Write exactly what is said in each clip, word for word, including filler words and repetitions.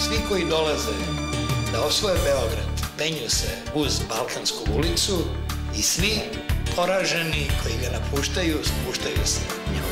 svi koji dolaze da osvoje Beograd penju se uz Balkansku ulicu i svi poraženi koji ga napuštaju spuštaju se na nju.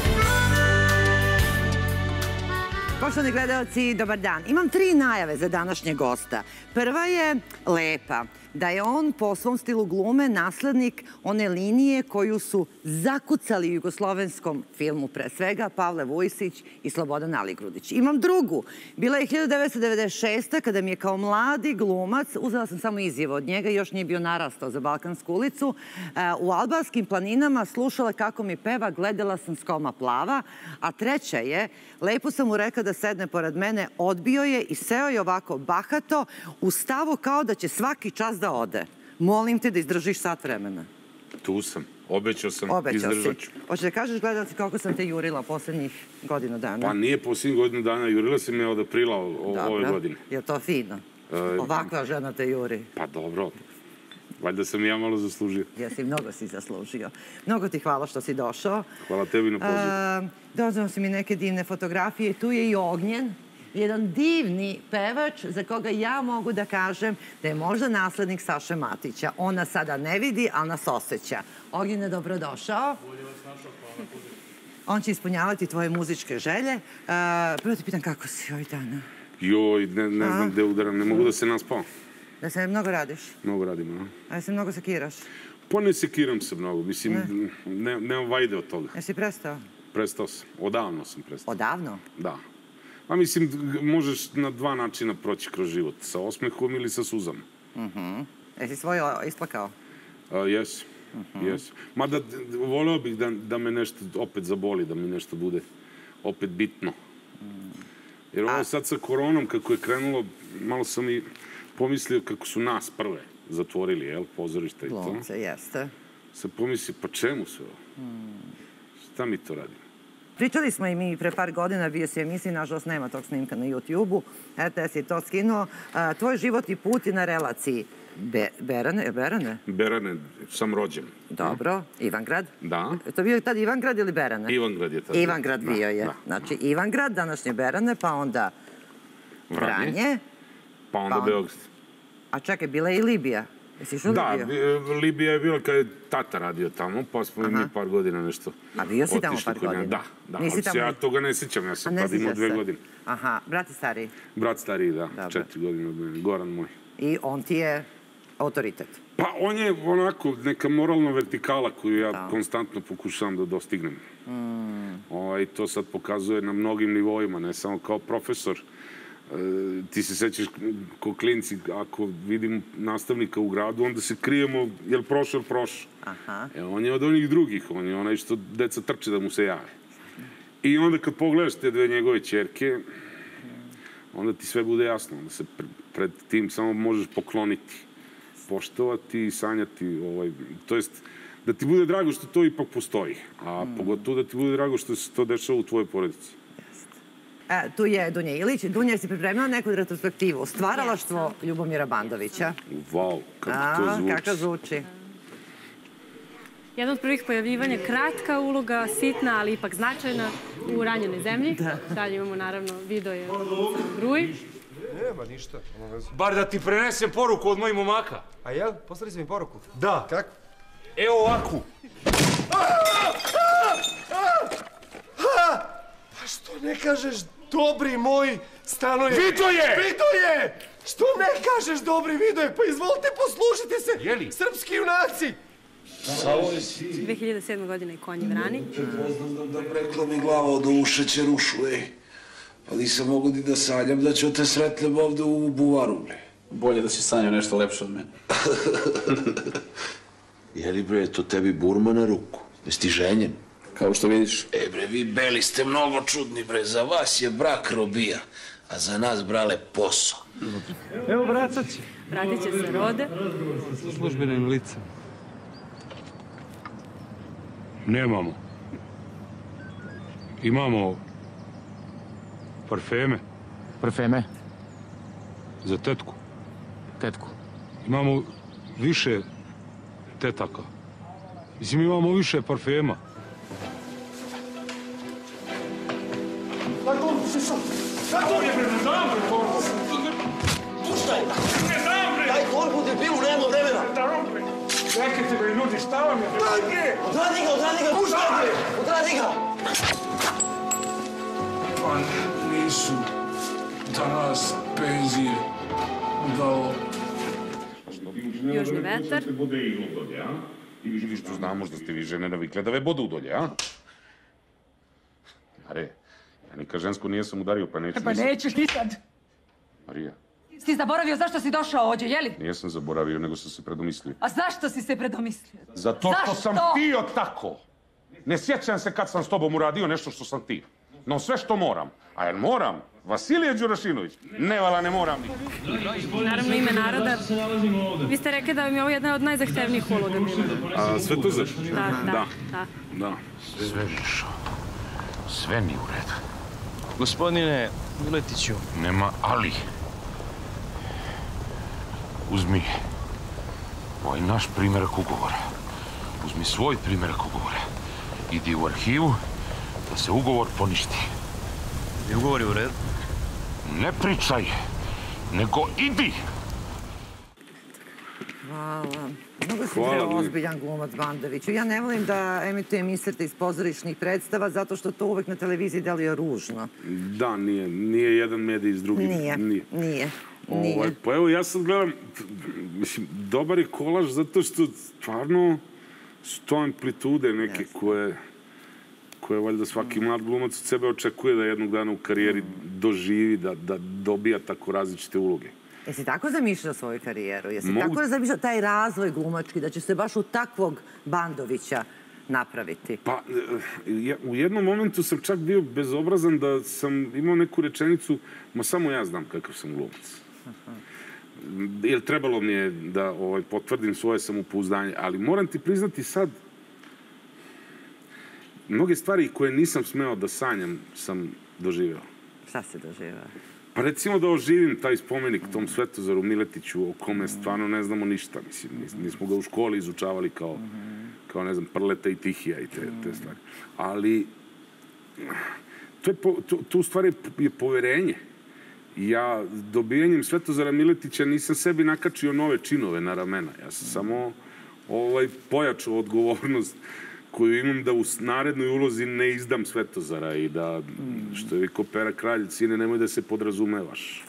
Poštovani gledalci, dobar dan. Imam tri najave za današnjeg gosta. Prva je lepa, da je on po svom stilu glume naslednik one linije koju su zakucali u jugoslovenskom filmu, pre svega Pavle Vujsić i Slobodan Aligrudić. Imam drugu. Bila je hiljadu devetsto devedeset šeste. kada mi je kao mladi glumac, uzela sam samo izjavu od njega, još nije bio narastao za Balkansku ulicu, u albanskim planinama slušala kako mi peva, gledala sam Skoma plava, a treća je, lepo sam mu rekao da sedne pored mene, odbio je i seo je ovako bahato u stavu kao da će svaki čas da ode. Molim te da izdržiš sat vremena. Tu sam. Obećao sam, izdržat ću. Hoće da kažeš gledalci kako sam te jurila poslednjih godinu dana? Pa nije poslednjih godinu dana, jurila sam me od aprila ove godine. Je to fino? Ovakva žena te juri. Pa dobro, valjda sam ja malo zaslužio. Jesi, mnogo si zaslužio. Mnogo ti hvala što si došao. Hvala tebi na pozivu. Dozvao si mi neke divne fotografije. Tu je i Ognjen, jedan divni pevač za koga ja mogu da kažem da je možda naslednik Saše Matića. On nas sada ne vidi, ali nas osjeća. Ognjen je dobrodošao. Bolje vas našao, hvala. On će ispunjavati tvoje muzičke želje. Prvo ti pitam kako si ovih dana? Joj, ne znam gde udaram, ne mogu da se naspao. Da se mnogo radiš? Mnogo radim, a? A da se mnogo sekiraš? Pa ne sekiram se mnogo, mislim, nemam vajde od toga. Jesi prestao? Prestao sam, odavno sam prestao. Odavno? Da. A mislim, možeš na dva načina proći kroz život, sa osmehom ili sa suzama. Jesi svoje isplakao? Jesi, jesi. Mada voleo bih da me nešto opet zaboli, da mi nešto bude opet bitno. Jer ovo sad sa koronom, kako je krenulo, malo sam i pomislio kako su nas prve zatvorili, jel, pozorište i to. Glumce, jeste. Sad pomislio, pa čemu sve ovo? Šta mi to radimo? Pričali smo i mi pre par godina, bio si emisiji, nažalost nema tog snimka na YouTube-u, R T S je to skinuo. Tvoj životni put je na relaciji Berane, Berane? Berane, sam rođen. Dobro, Ivangrad? Da. Je to bio tad Ivangrad ili Berane? Ivangrad je tad. Ivangrad bio je. Znači Ivangrad, današnje Berane, pa onda Vranje. Pa onda Beograd. A čekaj, bila je i Libija. Jesi išao u Libiju? Da, Libija je bila kada je tata radio tamo, pa smo mi par godina nešto otišli. A bio si tamo par godina? Da, da, ali ja toga ne sjećam, ja sam tad imao dve godine. Aha, brat je stariji? Brat stariji, da, četiri godine od mene, Goran moj. I on ti je autoritet? Pa on je onako neka moralna vertikala koju ja konstantno pokušavam da dostignem. I to sad pokazuje na mnogim nivoima, ne samo kao profesor. Ti se sećaš ko klinci, ako vidim nastavnika u gradu, onda se krijemo, jel prošao, jel prošao. On je od onih drugih, on je onaj što deca trče da mu se jave. I onda kad pogledaš te dve njegove ćerke, onda ti sve bude jasno, onda se pred tim samo možeš pokloniti, poštovati i sanjati, to jest da ti bude drago što to ipak postoji, a pogotovo da ti bude drago što se to dešava u tvojoj porodici. Tu je Dunja Ilić. Dunja, si pripremila neku retrospektivu. Stvaralaštvo Ljubomira Bandovića. Wow, kako to zvuči. Kako zvuči. Jedna od prvih pojavljivanja, kratka uloga, sitna, ali ipak značajna, u Ranjenoj zemlji. Dalje imamo, naravno, video je u Gruji. Nema ništa. Bar da ti prenesem poruku od mojih momaka. A jel? Poslali si mi poruku? Da. Kako? Evo ovakvu. Pa što ne kažeš, dobri moj stanoje... Vidoje! Vidoje! Što ne kažeš, dobri Vidoje? Pa izvolite poslušajte se, Jeli? Srpski junaci! dve hiljade sedme. godine i Konji Vrani. Da prekla mi glava od ovu šećerušu, ej. Pa nisam mogu ni da sanjam da ću te sretnem ovde u buvaru, bre. Bolje da si sanjao nešto lepše od mene. Jeli, bre, to tebi burma na ruku? Jesi ti ženjen? Kao što vidiš. E, bre, vi beli ste mnogo čudni, bre. Za vas je brak robija, a za nas, brale, posao. Evo, vracat će. Vratit će se Rode. Sa službenim licem. Nemamo. Imamo parfeme. Parfeme? Za tetku. Tetku. Imamo više tetaka. Mislim, imamo više parfema. Tako, se sad. Tako je, bre, ne znam, bre, to. Otradi ga, otradi ga, puštaj! Otradi ga! Pa nisu danas penzije dao. Južni vetar. I vi što znamo da ste vi žene navikle da ve bode udolje, a? Are, ja nikad žensku nijesam udario, pa neću... Pa nećeš ti sad. Marija. Si zaboravio zašto si došao ovdje, jeli? Nijesam zaboravio, nego sam se predomislio. A zašto si se predomislio? Zato što sam htio tako. Ne sjećam se kad sam s tobom uradio nešto što sam htio. No sve što moram. A jer moram? Vasilije Đurašinović. Ne, vala, ne moram. Naravno, ime naroda. Vi ste rekli da vam je ovo jedna od najzahtevnijih uloga bila. A Svetozar? Da, da, da. Da. Sve Mišo. Sve ni u redu. Gospodine Miletiću. Nema ali. Uzmi ovaj naš primjerak ugovora. Uzmi svoj primjerak ugovora. Idi u arhivu da se ugovor poništi. I ugovor je u redu? Ne pričaj, nego idi! Hvala. Mnogo si bre ozbiljan glumac, Bandoviću. Ja ne volim da emitujem inserte iz pozorišnih predstava zato što to uvek na televiziji deluje ružno. Da, nije. Nije jedan medij iz drugih. Nije, nije. Nije. Pa evo, ja sad gledam, mislim, dobar je kolaž zato što stvarno su to amplitude neke koje koje valjda svaki mlad glumac od sebe očekuje da jednog dana u karijeri doživi, da dobija tako različite uloge. Jesi tako zamišljao svoju karijeru? Jesi tako zamišljao taj razvoj glumački, da će se baš u takvog Bandovića napraviti? Pa, u jednom momentu sam čak bio bezobrazan da sam imao neku rečenicu, ma samo ja znam kakav sam glumac. Jer trebalo mi je da potvrdim svoje samopouzdanje, ali moram ti priznati sad, mnoge stvari koje nisam smeo da sanjam sam doživeo. Šta si doživeo? Pa recimo da oživim taj spomenik tom Svetozaru Miletiću o kome stvarno ne znamo ništa. Mislim, nismo ga u školi izučavali kao, kao ne znam, Prleta i Tihija i te stvari. Ali to u stvari je poverenje. Ja dobijanjem Svetozara Miletića nisam sebi nakačio nove činove na ramena. Ja sam samo pojačao odgovornost koju imam da u narednoj ulozi ne izdam Svetozara i da, što je rekao Pera Kralj, sine, nemoj da se podrazumevaš.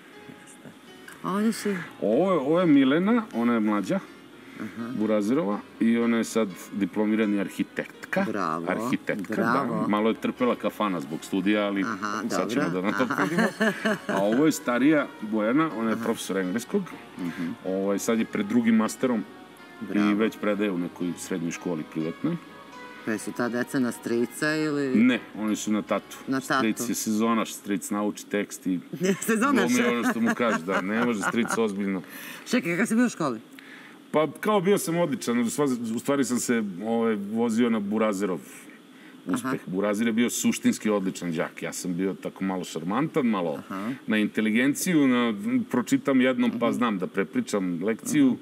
A ovdje si? Ovo je Milena, ona je mlađa, Burazirova, i ona je sad diplomirani arhitektka. Bravo, bravo. Malo je trpela kafana zbog studija, ali sad ćemo da na to predimo. A ovo je starija Bojana, ona je profesor engleskog. Sad je pred drugim masterom i već predaje u nekoj srednjoj školi privatnoj. Pa su ta deca na strica ili... Ne, oni su na tatu. Na tatu. Stric je sezonaš, stric nauči tekst i... Sezonaš? Glumi ono što mu kaže, da, ne može stric ozbiljno. Čekaj, kako si bio u školi? Pa kao bio sam odličan, u stvari sam se vozio na Burazirov uspeh. Burazir je bio suštinski odličan đak. Ja sam bio tako malo šarmantan, malo na inteligenciju, pročitam jednom pa znam da prepričam lekciju.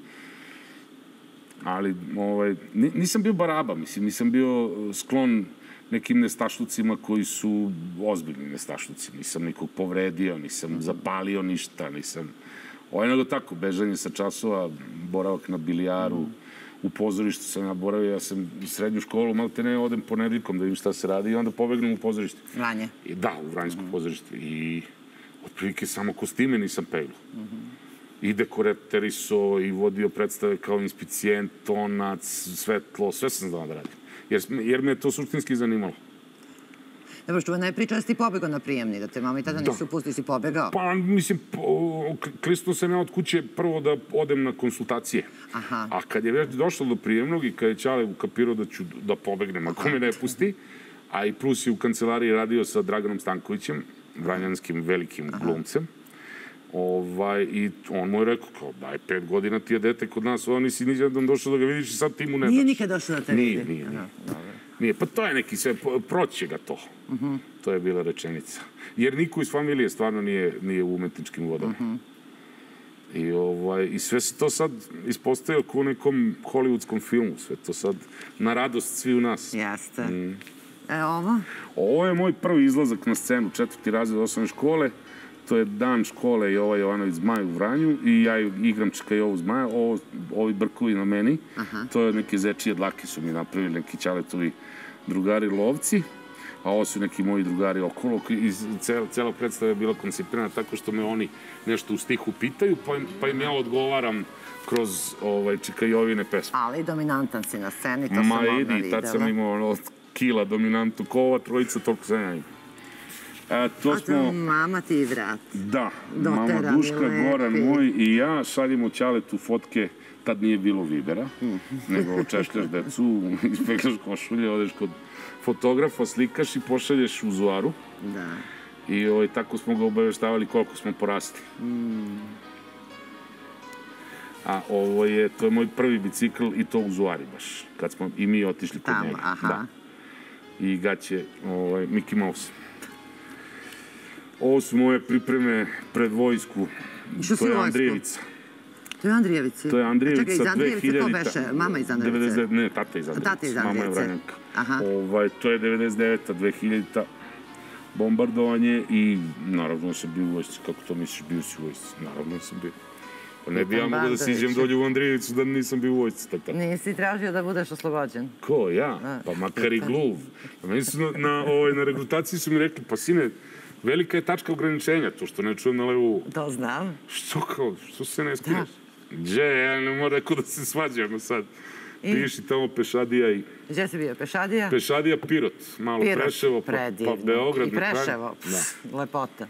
Ali nisam bio baraba, mislim, nisam bio sklon nekim nestašlucima koji su ozbiljni nestašluci. Nisam nikog povredio, nisam zapalio ništa, nisam... Ovo je nego tako, bežanje sa časova, boravak na bilijaru, u pozorištu sam ja boravio, ja sam srednju školu, malo te ne odem ponedjeljkom da vidim šta se radi i onda pobegnem u pozorište. Vranje? Da, u Vranjsko pozorište. I otprilike samo kostime nisam peglo. I dekorateriso, i vodio predstave kao inspicijent, tonac, svetlo, sve sam znao da radim. Jer me je to suštinski zanimalo. Dobro, što ne priča da si ti pobegao na prijemni, da te mama i tada nisu pustili, si pobegao? Pa, mislim, klistno sam ja od kuće prvo da odem na konsultacije. A kad je već došlo do prijemnog i kad je Ćale ukapirao da ću da pobegnem, ako me ne pusti, a i plus je u kancelariji radio sa Draganom Stankovićem, vranjanskim velikim glumcem, i on mu je rekao, kao, daj, pet godina ti je dete kod nas, ovo nisi nijednom došao da ga vidiš i sad ti mu ne daš. Nije nikad došao da te vidi? Nije, nije, nije. Pa to je neki sve, proće ga to. To je bila rečenica. Jer niko iz familije stvarno nije u umetničkim vodama. I sve se to sad ispostavio kao u nekom hollywoodskom filmu. Sve to sad na radost svi u nas. Jeste. E, ovo? Ovo je moj prvi izlazak na scenu, četvrti razred osnovne škole. to je dan škole Jova Jovanović Zmaj u Vranju i ja igram Čika Jovu Zmaja, ovo, ovi brkovi na meni, to je neke zečije dlake su mi napravili, neki Ćaletovi drugari lovci, a ovo su neki moji drugari okolo i cela predstava je bila koncipirana tako što me oni nešto u stihu pitaju, pa im ja odgovaram kroz Čika Jovine pesme. Ali dominantan si na sceni, to sam odmah videla. Ma idi, tad sam imao kila dominantu, ko ova trojica, toliko sam ja imao. A to mama ti i brat. Da, mama Duška, Goran moj i ja šaljemo Ćaletu fotke, tad nije bilo Vibera, nego češljaš decu, ispekaš košulje, odeš kod fotografa, slikaš i pošalješ u Zuaru. Da. I tako smo ga obaveštavali koliko smo porasli. A ovo je, to je moj prvi bicikl i to u Zuari baš, kad smo i mi otišli kod njega. Tamo, aha. I gaće Mickey Mouse. Ovo su moje pripreme pred vojsku. To je Andrijevica. To je Andrijevica? To je Andrijevica. Čekaj, iz Andrijevice ko beše? Mama iz Andrijevice? Ne, tata iz Andrijevice. Tata iz Andrijevice. Mama je Vranjanka. To je devedeset deveta, dve hiljadita bombardovanje i naravno sam bio u vojsci. Kako to misliš, bio si u vojsci? Naravno sam bio. Ne bi ja mogao da siđem dolje u Andrijevicu da nisam bio u vojsci. Nisi tražio da budeš oslobođen? Ko, ja? Pa makar i gluv. Na regrutaciji su mi rekli, pa sine, velika je tačka ograničenja, to što ne čujem na levu... To znam. Što kao, što se ne skriješ? Gdje, ja ne moram rekao da se svađamo sad. Piši tamo Pešadija i... Gdje si bio, Pešadija? Pešadija, Pirot, malo Preševo, pa Beograd. I Preševo, lepota.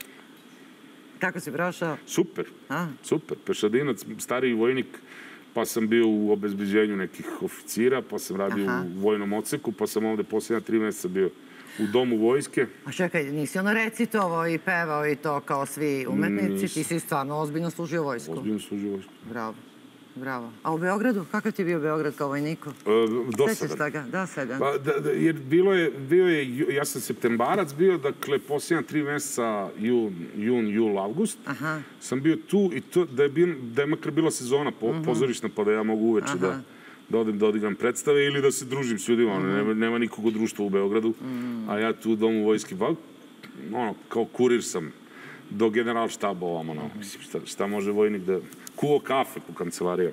Kako si prošao? Super, super. Pešadinac, stariji vojnik, pa sam bio u obezbeđenju nekih oficira, pa sam radio u vojnom odseku, pa sam ovde posljednja tri mjeseca bio u domu vojske. A čekaj, nisi ono recitovao i pevao i to kao svi umetnici, ti si stvarno ozbiljno služio vojsku. Ozbiljno služio vojsku. Bravo, bravo. A u Beogradu? Kakav ti je bio Beograd kao vojniku? Dosadan. Dosadan. Jer bilo je, ja sam septembarac bio, dakle, posljednja tri mjeseca, jun, jul, avgust, sam bio tu i da je makar bila sezona pozorišna, pa da ja mogu uveče da da odem da odigram predstave ili da se družim s ljudima, nema nikog u društvu u Beogradu, a ja tu u domu vojske, ono, kao kurir sam do generalštaba ovamo, ono, mislim, šta može vojnik da... Kuo kafe po kancelarijama.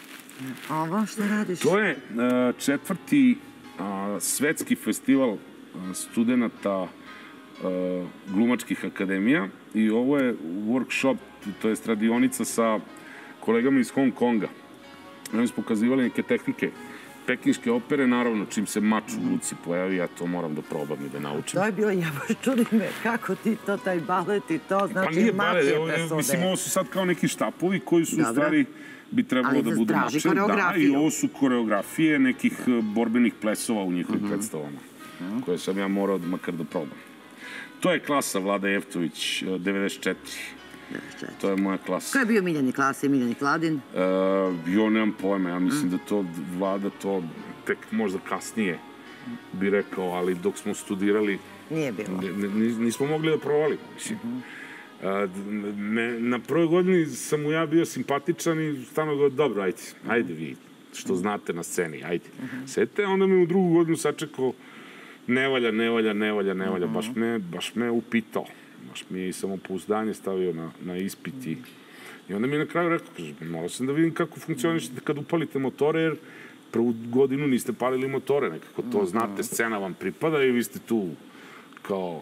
A ovo što radiš? To je četvrti svetski festival studenta glumačkih akademija i ovo je workshop, to je radionica sa kolegama iz Hong Konga. Oni su pokazivali neke tehnike pekinške opere, naravno, čim se mač u Luci pojavi, ja to moram da probam i da naučim. To je bilo, ja baš čudim me, kako ti to, taj balet i to, znači mač je presude. Pa nije balet, mislim, ovo su sad kao neki štapovi koji su u stvari bi trebalo da budu mače. Da, i ovo su koreografije nekih borbenih plesova u njihovim predstavama, koje sam ja morao makar da probam. To je klasa Vlada Jeftović, devedeset četiri. To je moja klasa. Ko je bio Miljani klasa i Miljani Kladin? Jo, nemam pojma. Ja mislim da to Vlada to tek možda kasnije bi rekao, ali dok smo studirali... Nije bilo. Nismo mogli da provalimo, mislim. Na prvoj godini sam mu ja bio simpatičan i stano govorio, dobro, ajde, ajde vi, što znate na sceni, ajde. Sete, onda me u drugu godinu sačekao, ne valja, ne valja, ne valja, ne valja, baš me upitao. Baš mi je i samopouzdanje stavio na ispit i onda mi je na kraju rekao, kaže, morao sam da vidim kako funkcionišete kad upalite motore, jer prvu godinu niste palili motore, nekako to znate, scena vam pripada i vi ste tu kao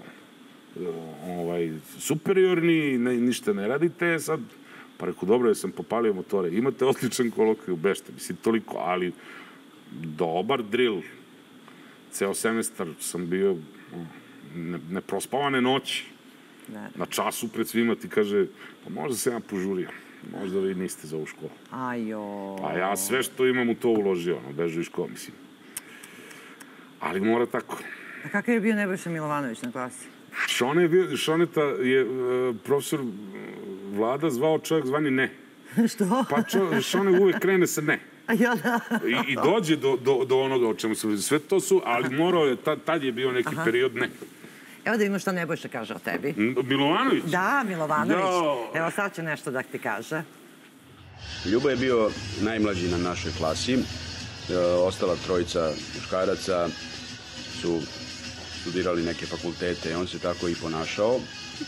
superiorni, ništa ne radite, sad, pa rekao, dobro, ja sam popalio motore, imate odličan kolokviju, bešte, mislim, toliko, ali dobar drill, ceo semestar sam bio neprospavane noći, na času pred svima ti kaže, pa možda se ja požurio, možda vi niste za ovu školu. Ajo. Pa ja sve što imam u to uložio, ono, bežu iz školu, mislim. Ali mora tako. A kakav je bio Nebojša Milovanović na klasi? Šoneta je profesor Vlada zvao čovjek zvani ne. Što? Pa Šone uvek krene sa ne. Ja, da. I dođe do onoga o čemu se... Sve to su, ali morao je, tad je bio neki period ne. Evo da vidimo što Nebojša kaže o tebi. Milovanović? Da, Milovanović. Evo sad će nešto da ti kaže. Ljubo je bio najmlađi na našoj klasi. Ostala trojica muškaraca su studirali neke fakultete i on se tako i ponašao.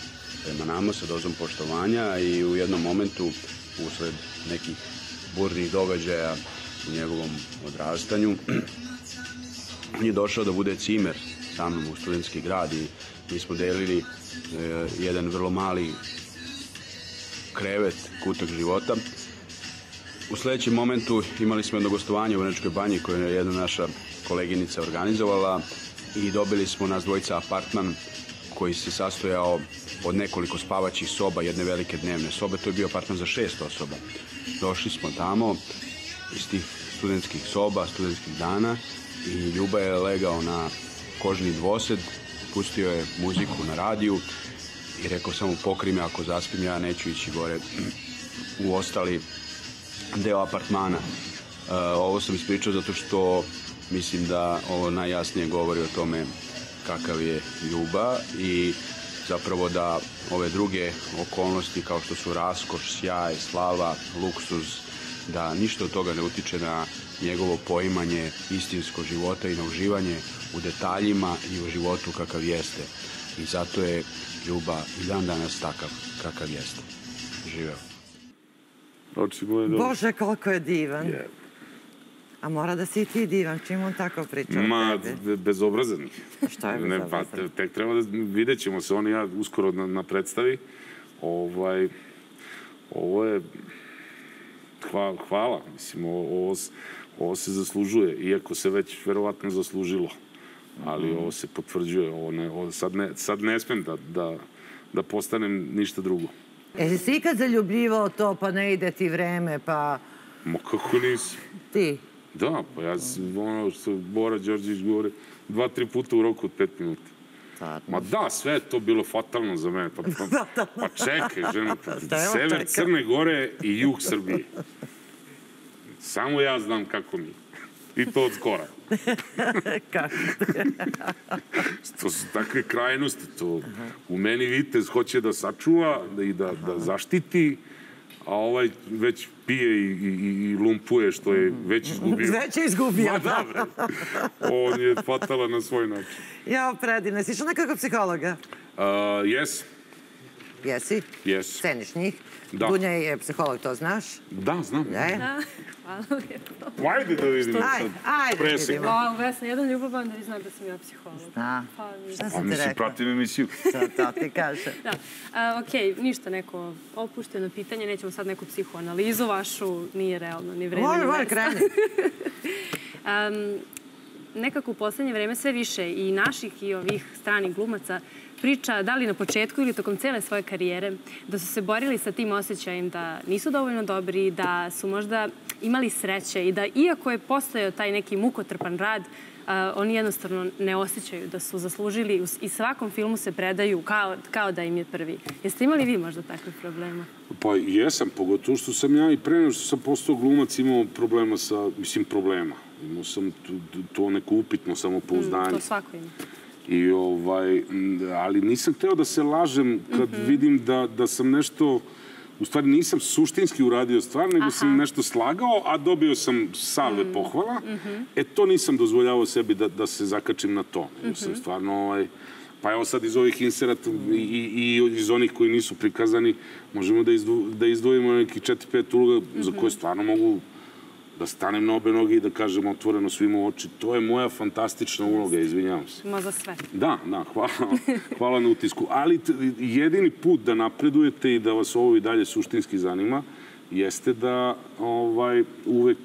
prema nama sa dozom poštovanja i u jednom momentu, usled nekih burnih događaja u njegovom odrastanju, on je došao da bude cimer sa mnom u studentski grad i mi smo delili jedan vrlo mali krevet, kutak života. U sledećem momentu imali smo jedno gostovanje u Vrnjačkoj banji koje je jedna naša koleginica organizovala i dobili smo nas dvojica apartman koji se sastojao od nekoliko spavaćih soba, jedne velike dnevne sobe. To je bio apartman za šest osoba. Došli smo tamo iz tih studentskih soba, studentskih dana i Ljuba je legao na kožni dvosed, pustio je muziku na radiju i rekao samo pokri me ako zaspim, ja neću ići gore u ostali deo apartmana. Uh, ovo sam ispričao zato što mislim da ovo najjasnije govori o tome kakav je Ljuba i zapravo da ove druge okolnosti kao što su raskoš, sjaj, slava, luksuz, da ništa od toga ne utiče na njegovo poimanje istinskog života i na uživanje u detaljima i u životu kakav jeste. I zato je Ljuba i dan danas takav kakav jeste. Živeo. Bože, koliko je divan. A mora da si i ti divan, čim on tako priča o Ma, tebi? bezobrazan. Šta je bezobrazan? Pa, tek treba da vidjet ćemo se, on i ja uskoro na predstavi. Ovaj, ovo je... Hvala, mislim, ovo se zaslužuje, iako se već verovatno zaslužilo. Ali ovo se potvrđuje, sad ne smem da postanem ništa drugo. Jesi si ikad zaljubljivao to, pa ne ide ti vreme, pa... Ma kako nisam? Ti? Da, pa ja sam, ono što Bora Đorđević govori, dva, tri puta u roku od pet minuta. Ma da, sve je to bilo fatalno za mene. Pa čekaj, žena, sever Crne Gore i jug Srbije. Samo ja znam kako mi. I to od skora. Kako? To su takve krajnosti. U meni vitez hoće da sačuva i da zaštiti, a ovaj već pije i lumpuje što je već izgubio. Već je izgubio. Ma da, bre. On je fatalan na svoj način. Jao, predivno. Jesi išao nekako psihologa? Jes. Jesi? Jes. Ceniš njih? Da. Dunja je psiholog, to znaš? Da, znam. Da, hvala lijepo. Ajde da vidimo sad. Ajde da vidimo. Wow, Vesna, jedan ljubavan jer znam da sam ja psiholog. Da. Šta sam ti mislim, rekla? pratim emisiju. To ti kažem. Da. Okej, ništa neko opušteno pitanje, nećemo sad neku psihoanalizu vašu, nije realno, ni vreme, ni mesta. Može, može, kreni. Nekako u poslednje vreme sve više i naših i ovih stranih glumaca priča, da li na početku ili tokom cele svoje karijere, da su se borili sa tim osjećajem da nisu dovoljno dobri, da su možda imali sreće i da iako je postojao taj neki mukotrpan rad, oni jednostavno ne osjećaju da su zaslužili i svakom filmu se predaju kao da im je prvi. Jeste imali vi možda takvih problema? Pa jesam, pogotovo što sam ja i pre nego što sam postao glumac imao problema sa, mislim, problema. Imao sam to neko upitno samopouzdanje. To svako ima. I ovaj, ali nisam hteo da se lažem kad vidim da sam nešto, u stvari nisam suštinski uradio stvar, nego sam nešto slagao, a dobio sam salve pohvala. E, to nisam dozvoljavao sebi da se zakačim na to. Sam stvarno, pa evo sad iz ovih inserata i iz onih koji nisu prikazani, možemo da izdvojimo nekih četiri pet uloga za koje stvarno mogu da stanem na obe noge i da kažem otvoreno svima u oči. To je moja fantastična uloga, izvinjavam se. Ma za sve. Da, da, hvala na utisku. Ali jedini put da napredujete i da vas ovo i dalje suštinski zanima jeste da uvek...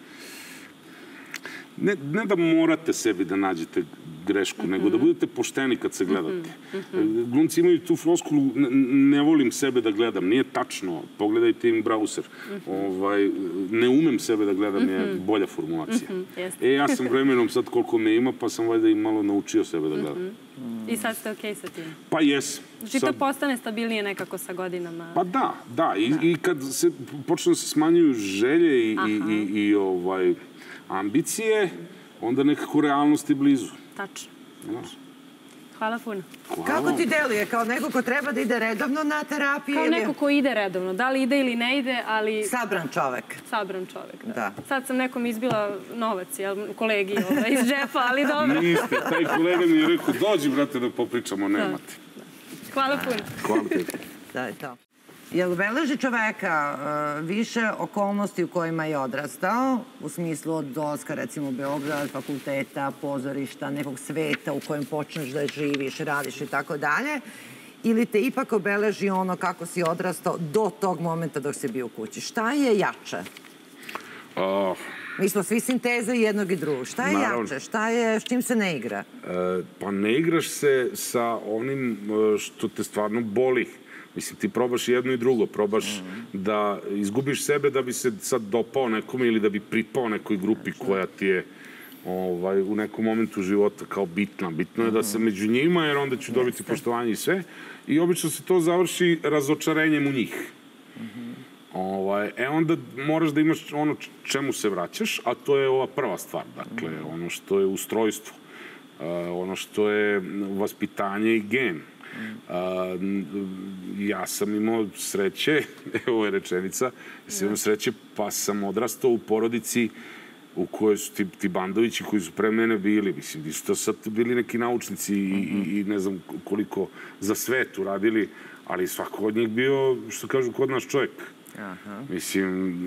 Ne da morate sebi da nađete grešku, nego da budete pošteni kad se gledate. Glumci imaju tu floskulu, ne volim sebe da gledam, nije tačno, pogledajte im brauser. Ne umem sebe da gledam, je bolja formulacija. E, ja sam vremenom sad koliko me ima, pa sam valjda i malo naučio sebe da gledam. I sad ste okej sa tim? Pa jes. Znači to postane stabilnije nekako sa godinama? Pa da, da. I kad se počne da se smanjuju želje i ambicije, onda nekako realnost je blizu. Tačno. Hvala puno. Kako ti deluje? Kao neko ko treba da ide redovno na terapiju? Kao neko ko ide redovno. Da li ide ili ne ide, ali... Sabran čovek. Sabran čovek, da. Sad sam nekom izbila novac, kolegi iz džepa, ali dobro. Niste, taj kolega mi je rekao, dođi, brate, da popričamo, nemate. Hvala puno. Hvala tebi. Da je to. Jel beleži čoveka više okolnosti u kojima je odrastao, u smislu od dolaska, recimo, u Beograd, fakulteta, pozorišta, nekog sveta u kojem počneš da živiš, radiš i tako dalje, ili te ipak obeleži ono kako si odrastao do tog momenta dok si bio u kući? Šta je jače? Mi smo svi sinteze jednog i drugog. Šta je jače? Šta je, s čim se ne igra? Pa ne igraš se sa onim što te stvarno boli. Mislim, ti probaš jedno i drugo. Probaš da izgubiš sebe da bi se sad dopao nekome ili da bi pripao nekoj grupi koja ti je u nekom momentu života kao bitna. Bitno je da se među njima, jer onda ću dobiti poštovanje i sve. I obično se to završi razočarenjem u njih. E onda moraš da imaš ono čemu se vraćaš, a to je ova prva stvar. Dakle, ono što je ustrojstvo, ono što je vaspitanje i gen. Ja sam imao sreće, evo je rečenica, ja sam imao sreće pa sam odrastao u porodici u kojoj su ti bandovići koji su pre mene bili, mislim, di su to sad bili neki naučnici i ne znam koliko za svet uradili, ali svako od njih bio, što kažu, kod nas čovjek. Mislim,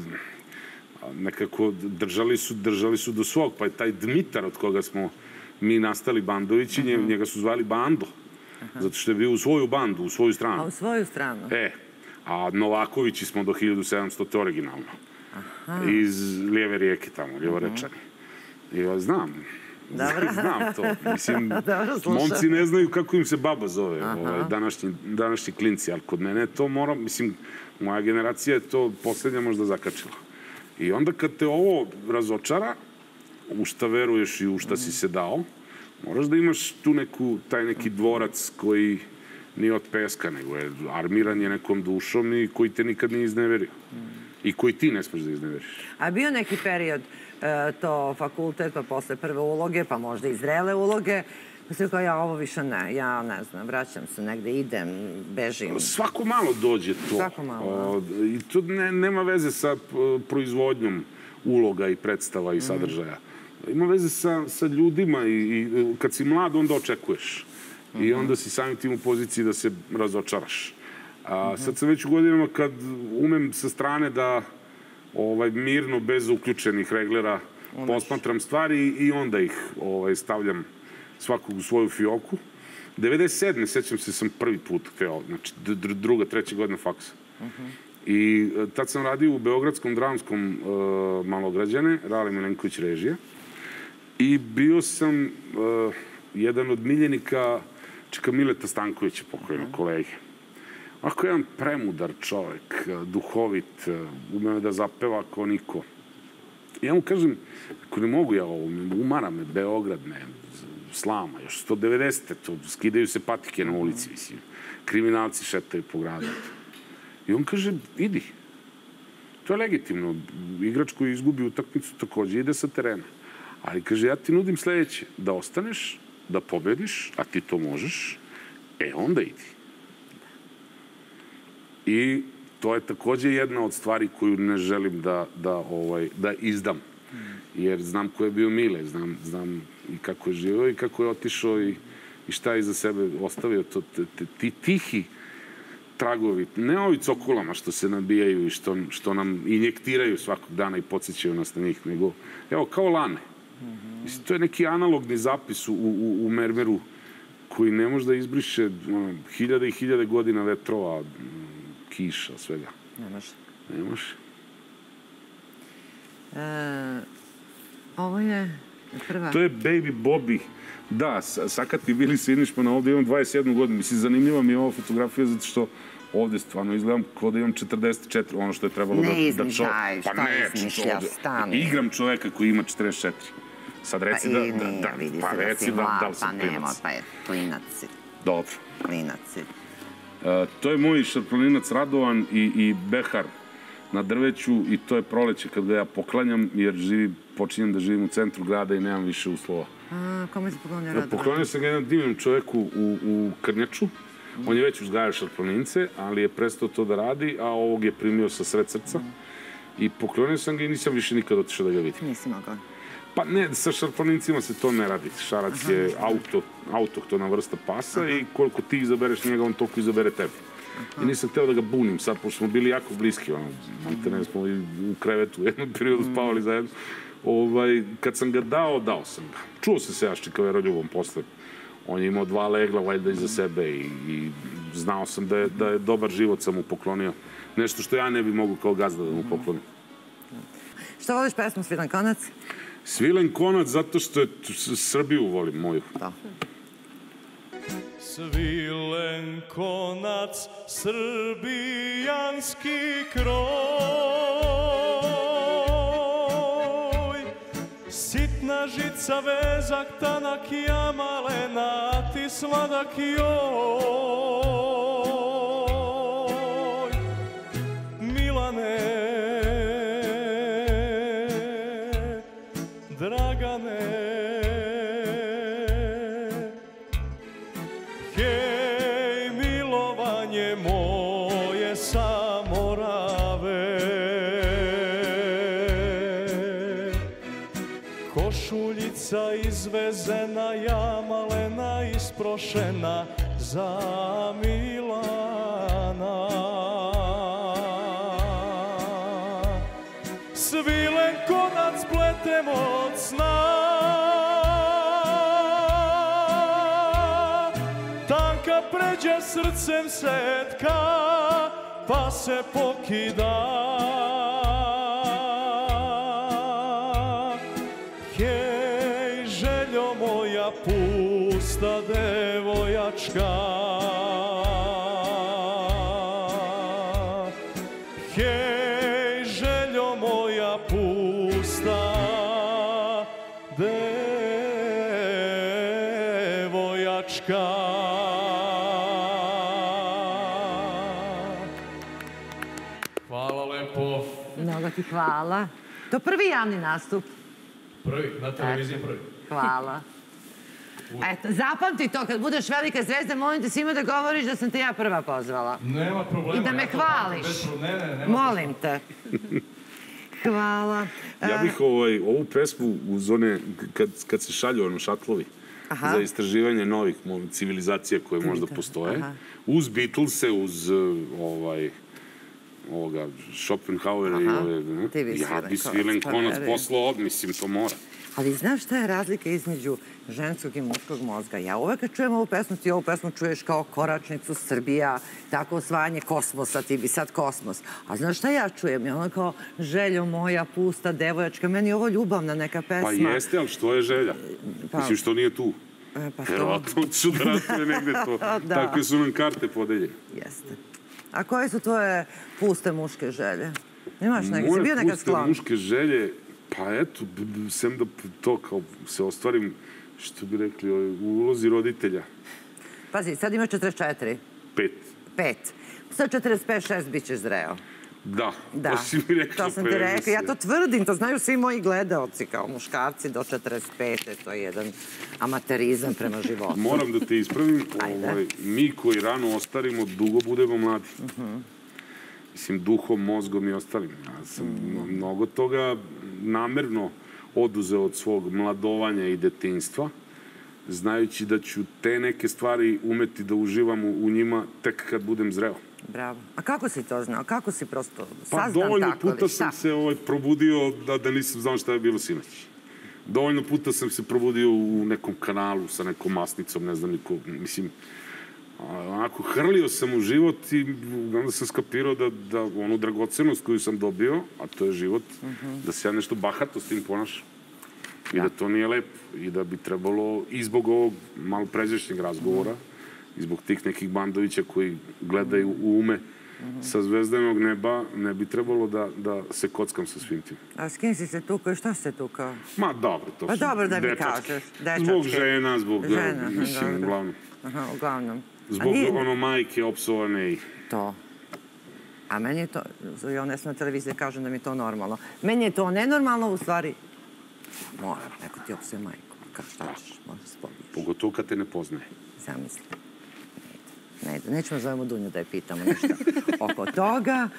nekako držali su, držali su do svog, pa je taj Dmitar od koga smo mi nastali bandovići, njega su zvali Bando, zato što je bio u svoju bandu, u svoju stranu. A u svoju stranu? E, a Novakovići smo do hiljadu sedamstote originalno. Iz Lijeve rijeke tamo, Ljevorečani. I ja znam, znam to. Mislim, momci ne znaju kako im se baba zove, današnji klinci, ali kod mene to mora, mislim, moja generacija je to poslednja možda zakačila. I onda kad te ovo razočara, u šta veruješ i u šta si se dao, moraš da imaš tu neku, taj neki dvorac koji nije od peska, nego je armiran je nekom dušom i koji te nikad nije izneverio. I koji ti ne smeš da izneveriš. A bio neki period, to fakultet, pa posle prve uloge, pa možda i zrele uloge, pa se rekao, ja ovo više ne, ja ne znam, vraćam se negde, idem, bežim. Svako malo dođe to. Svako malo. I to nema veze sa proizvodnjom uloga i predstava i sadržaja. Ima veze sa ljudima i kad si mlad, onda očekuješ. I onda si samim tim u poziciji da se razočaraš. Sad sam već u godinama kad umem sa strane da mirno, bez uključenih reglera, posmatram stvari i onda ih stavljam svakog u svoju fioku. devedeset sedme sećam se, sam prvi put hteo, znači druga, treća godina faksa. I tad sam radio u Beogradskom dramskom Malograđane, Rale Milenković režija. I bio sam jedan od miljenika Čeka Mileta Stankovića, pokojnog kolege. Ako je jedan premudar čovek, duhovit, umeo da zapeva ako niko. Ja mu kažem, ako ne mogu ja ovo, umara me Beograd, me slama, još sto devedesete to, skidaju se patike na ulici, mislim. Kriminalci šetaju po gradu. I on kaže, idi. To je legitimno. Igrač koji izgubi utakmicu takođe ide sa terena. Ali kaže, ja ti nudim sledeće, da ostaneš, da pobediš, a ti to možeš, e onda idi. I to je takođe jedna od stvari koju ne želim da izdam. Jer znam ko je bio Mile, znam i kako je živeo i kako je otišao i šta je iza sebe ostavio. Ti tihi tragovi, ne ovi cokulama što se nabijaju i što nam injektiraju svakog dana i podsjećaju nas na njih, nego, evo, kao lane. Mislim, to je neki analogni zapis u mermeru koji ne može da izbriše hiljade i hiljade godina vetrova, kiša, svega. Ne može. Ne može. Ovo je prva. To je Baby Bobby. Da, Sakati Vili Sinišmana, ovde imam dvadeset jednu godinu. Mislim, zanimljiva mi je ova fotografija zato što ovde stvarno izgledam kao da imam četrdeset četiri, ono što je trebalo da... Ne izmišljaj, šta izmišlja, stani. Igram čoveka koji ima četrdeset četiri. Sad reci da... Pa i nije, vidi se da si mlad, pa nema, pa je klinac si. Dobro. Klinac si. To je moj šarplaninac Radovan i Behar na drveću i to je proleće kad ga ja poklanjam jer počinjem da živim u centru grada i nemam više uslova. A, kome si poklonio Radovan? Poklonio sam ga jednom divnom čoveku u Krnjaču. On je već uzgajao šarplanince, ali je prestao to da radi, a ovog je primio sa sred srca. I poklonio sam ga i nisam više nikad otišao da ga vidim. Nisi mogao. Pa ne, sa šarplanincima se to ne radi. Šarac je autohtona vrsta pasa i koliko ti izabereš njega, on toliko izabere tebe. I nisam hteo da ga bunim sad, pošto smo bili jako bliski, ne smo i u krevetu u jednom periodu spavali zajedno. Kad sam ga dao, dao sam ga. Čuo sam se ja s čikaveroljubom posle. On je imao dva legla valjda iza sebe i znao sam da je dobar život sam mu poklonio. Nešto što ja ne bi mogu kao gazda da mu poklonim. Što voliš pesmu Svilen konac? Svilen konac zato što je Srbiju volim moju. Da. Svilen konac, srbijanski kroj, sitna žica, vezak, tanak, jamalena, ti sladak joj. Milane, Dragane, hej, milovanje moje sa Morave, košuljica izvezena, jamalena, isprošena za Milana. Svilen konac pletem od sna, tanka pređe srcem setka, pa se pokida. Hej, željo moja pusta devojačka, hej, željo moja pusta devojačka. Hvala lepo. Mnogo ti hvala. To prvi javni nastup. Prvi, na televiziji prvi. Hvala. Eto, zapamti to, kad budeš velika zvezda, molim te svima da govoriš da sam te ja prva pozvala. Nema problema. I da me hvališ. Ne, ne, nema. Molim te. Hvala. Ja bih ovu pesmu uz one, kad se šalju ono šatlovi za istraživanje novih civilizacija koje možda postoje, uz Beatlese, uz ovaj ovoga Schopenhauera i ove, ja bi Svilen konac poslao, mislim, to mora. Ali znaš šta je razlika između ženskog i muškog mozga? Ja uvek kad čujem ovu pesmu, ti ovu pesmu čuješ kao koračnicu Srbija, tako osvajanje kosmosa, ti bi sad kosmos. A znaš šta ja čujem? Je ono kao željo moja, pusta devojačka, meni je ovo ljubavna neka pesma. Pa jeste, ali što je želja? Mislim, što nije tu? Verovatno ću da ratuje negde to. Takve su nam karte podeljene. Jeste. A koje su tvoje puste muške želje? Imaš neke, si bio nekad Moje sklon? puste muške želje, pa eto, sem da to kao se ostvarim, što bi rekli, u ulozi roditelja. Pazi, sad imaš četrdeset četiri. Pet. Pet. Sad četrdeset pet, šest bit ćeš zreo. Da, Da, to si mi rekla. to sam ti rekla. Ja to tvrdim, to znaju svi moji gledaoci, kao muškarci do četrdeset pete. To je jedan amaterizam prema životu. Moram da te ispravim. Mi koji rano ostarimo, dugo budemo mladi. Mislim, duhom, mozgom i ostalim. Ja sam mnogo toga namerno oduzeo od svog mladovanja i detinjstva, znajući da ću te neke stvari umeti da uživam u njima tek kad budem zreo. Bravo. A kako si to znao? Kako si prosto Pa saznam dovoljno tako? puta sam se probudio da nisam znao šta je bilo sinoć. Dovoljno puta sam se probudio u nekom kanalu sa nekom masnicom, ne znam niko, mislim, onako, hrlio sam u život i onda sam skapirao da onu dragocenost koju sam dobio, a to je život, da se ja nešto bahato s tim ponašam. I da to nije lepo. I da bi trebalo, i zbog ovog malo pređešnjeg razgovora, i zbog tih nekih Bandovića koji gledaju u ume sa zvezdanog neba, ne bi trebalo da se kockam sa svim tim. A s kim si se tukao i šta si se tukao? Ma dobro, to su dečački. Pa dobro da mi kažeš. Zbog žena, zbog, mislim, uglavnom. Aha, uglavnom. Zbog ono majke opsovane i... To. A meni je to, ja ne sam na televiziji kažem da mi je to normalno. Meni je to nenormalno, u stvari, moram, neko ti opsuje majku. Šta ćeš, možda se pobiješ. Pogotovo kad te ne poznaje. Zamisli. Nećemo zovemo Dunju da je pitamo nešto oko toga.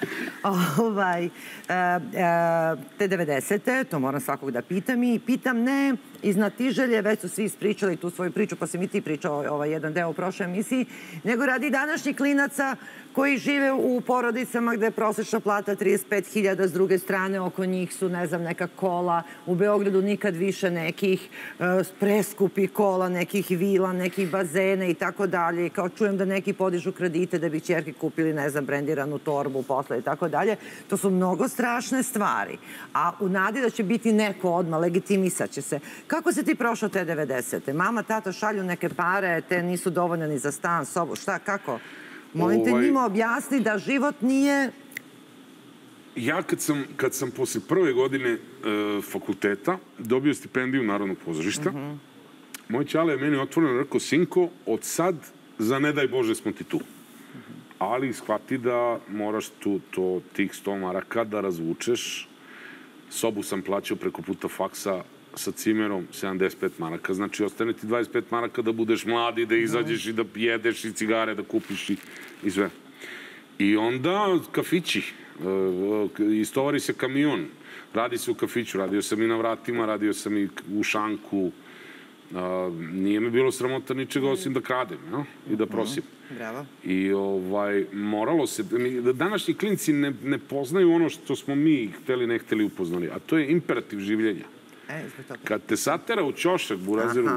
Te devedesete, to moram svakog da pitam i pitam ne iz znatiželje, već su svi ispričali tu svoju priču, pa si mi ti pričao ovaj jedan deo u prošloj emisiji, nego radi današnjih klinaca koji žive u porodicama gde je prosečna plata trideset pet hiljada, s druge strane oko njih su, ne znam, neka kola, u Beogradu nikad više nekih preskupih kola, nekih vila, nekih bazena i tako dalje. Kao čujem da neki podižu kredite da bi ćerki kupili, ne znam, brendiranu torbu posle i tako dalje. To su mnogo strašne stvari. A u nadi da će biti neko odmah, legitimisat će se. Kako se ti prošao te devedesete? Mama, tata šalju neke pare, te nisu dovoljne ni za stan, sobu. Šta, kako? Molim te njima objasni da život nije... Ja kad sam posle prve godine fakulteta dobio stipendiju Narodnog pozorišta, moj ćale je meni otvoreno rekao, sinko, od sad za ne daj Bože smo ti tu. Ali shvati da moraš tu tih sto maraka da razvučeš. Sobu sam plaćao preko puta faksa sa cimerom, sedamdeset pet maraka. Znači, ostane ti dvadeset pet maraka da budeš mladi, da izađeš i da jedeš i cigare da kupiš i sve. I onda kafići. Istovari se kamion. Radi se u kafiću. Radio sam i na vratima, radio sam i u šanku. Nije mi bilo sramota ničega osim da kradem i da prosim. Bravo. I moralo se... Današnji klinci ne poznaju ono što smo mi hteli, ne hteli upoznali, a to je imperativ življenja. Kad te satera u ćošak, burazeru,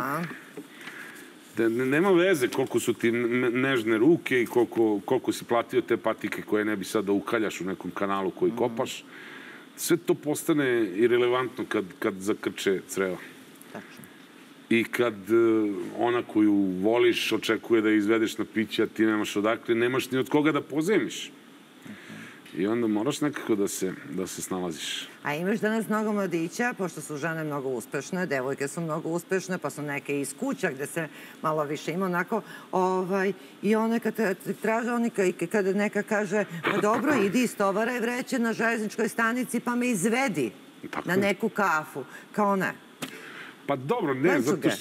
nema veze koliko su ti nežne ruke i koliko si platio te patike koje ne bi sad da ukaljaš u nekom kanalu koji kopaš. Sve to postane irelevantno kad zakrče creva. I kad ona koju voliš očekuje da izvedeš na piće, a ti nemaš odakle, nemaš ni od koga da pozemiš. I onda moraš nekako da se snalaziš. A imaš danas mnogo mladića, pošto su žene mnogo uspešne, devojke su mnogo uspešne, pa su neke iz kuća gde se malo više ima onako, i one kad te traže, kada neka kaže, pa dobro, idi istovaraj vreće na železničkoj stanici pa me izvedi na neku kafu, kao ne. Pa dobro, ne,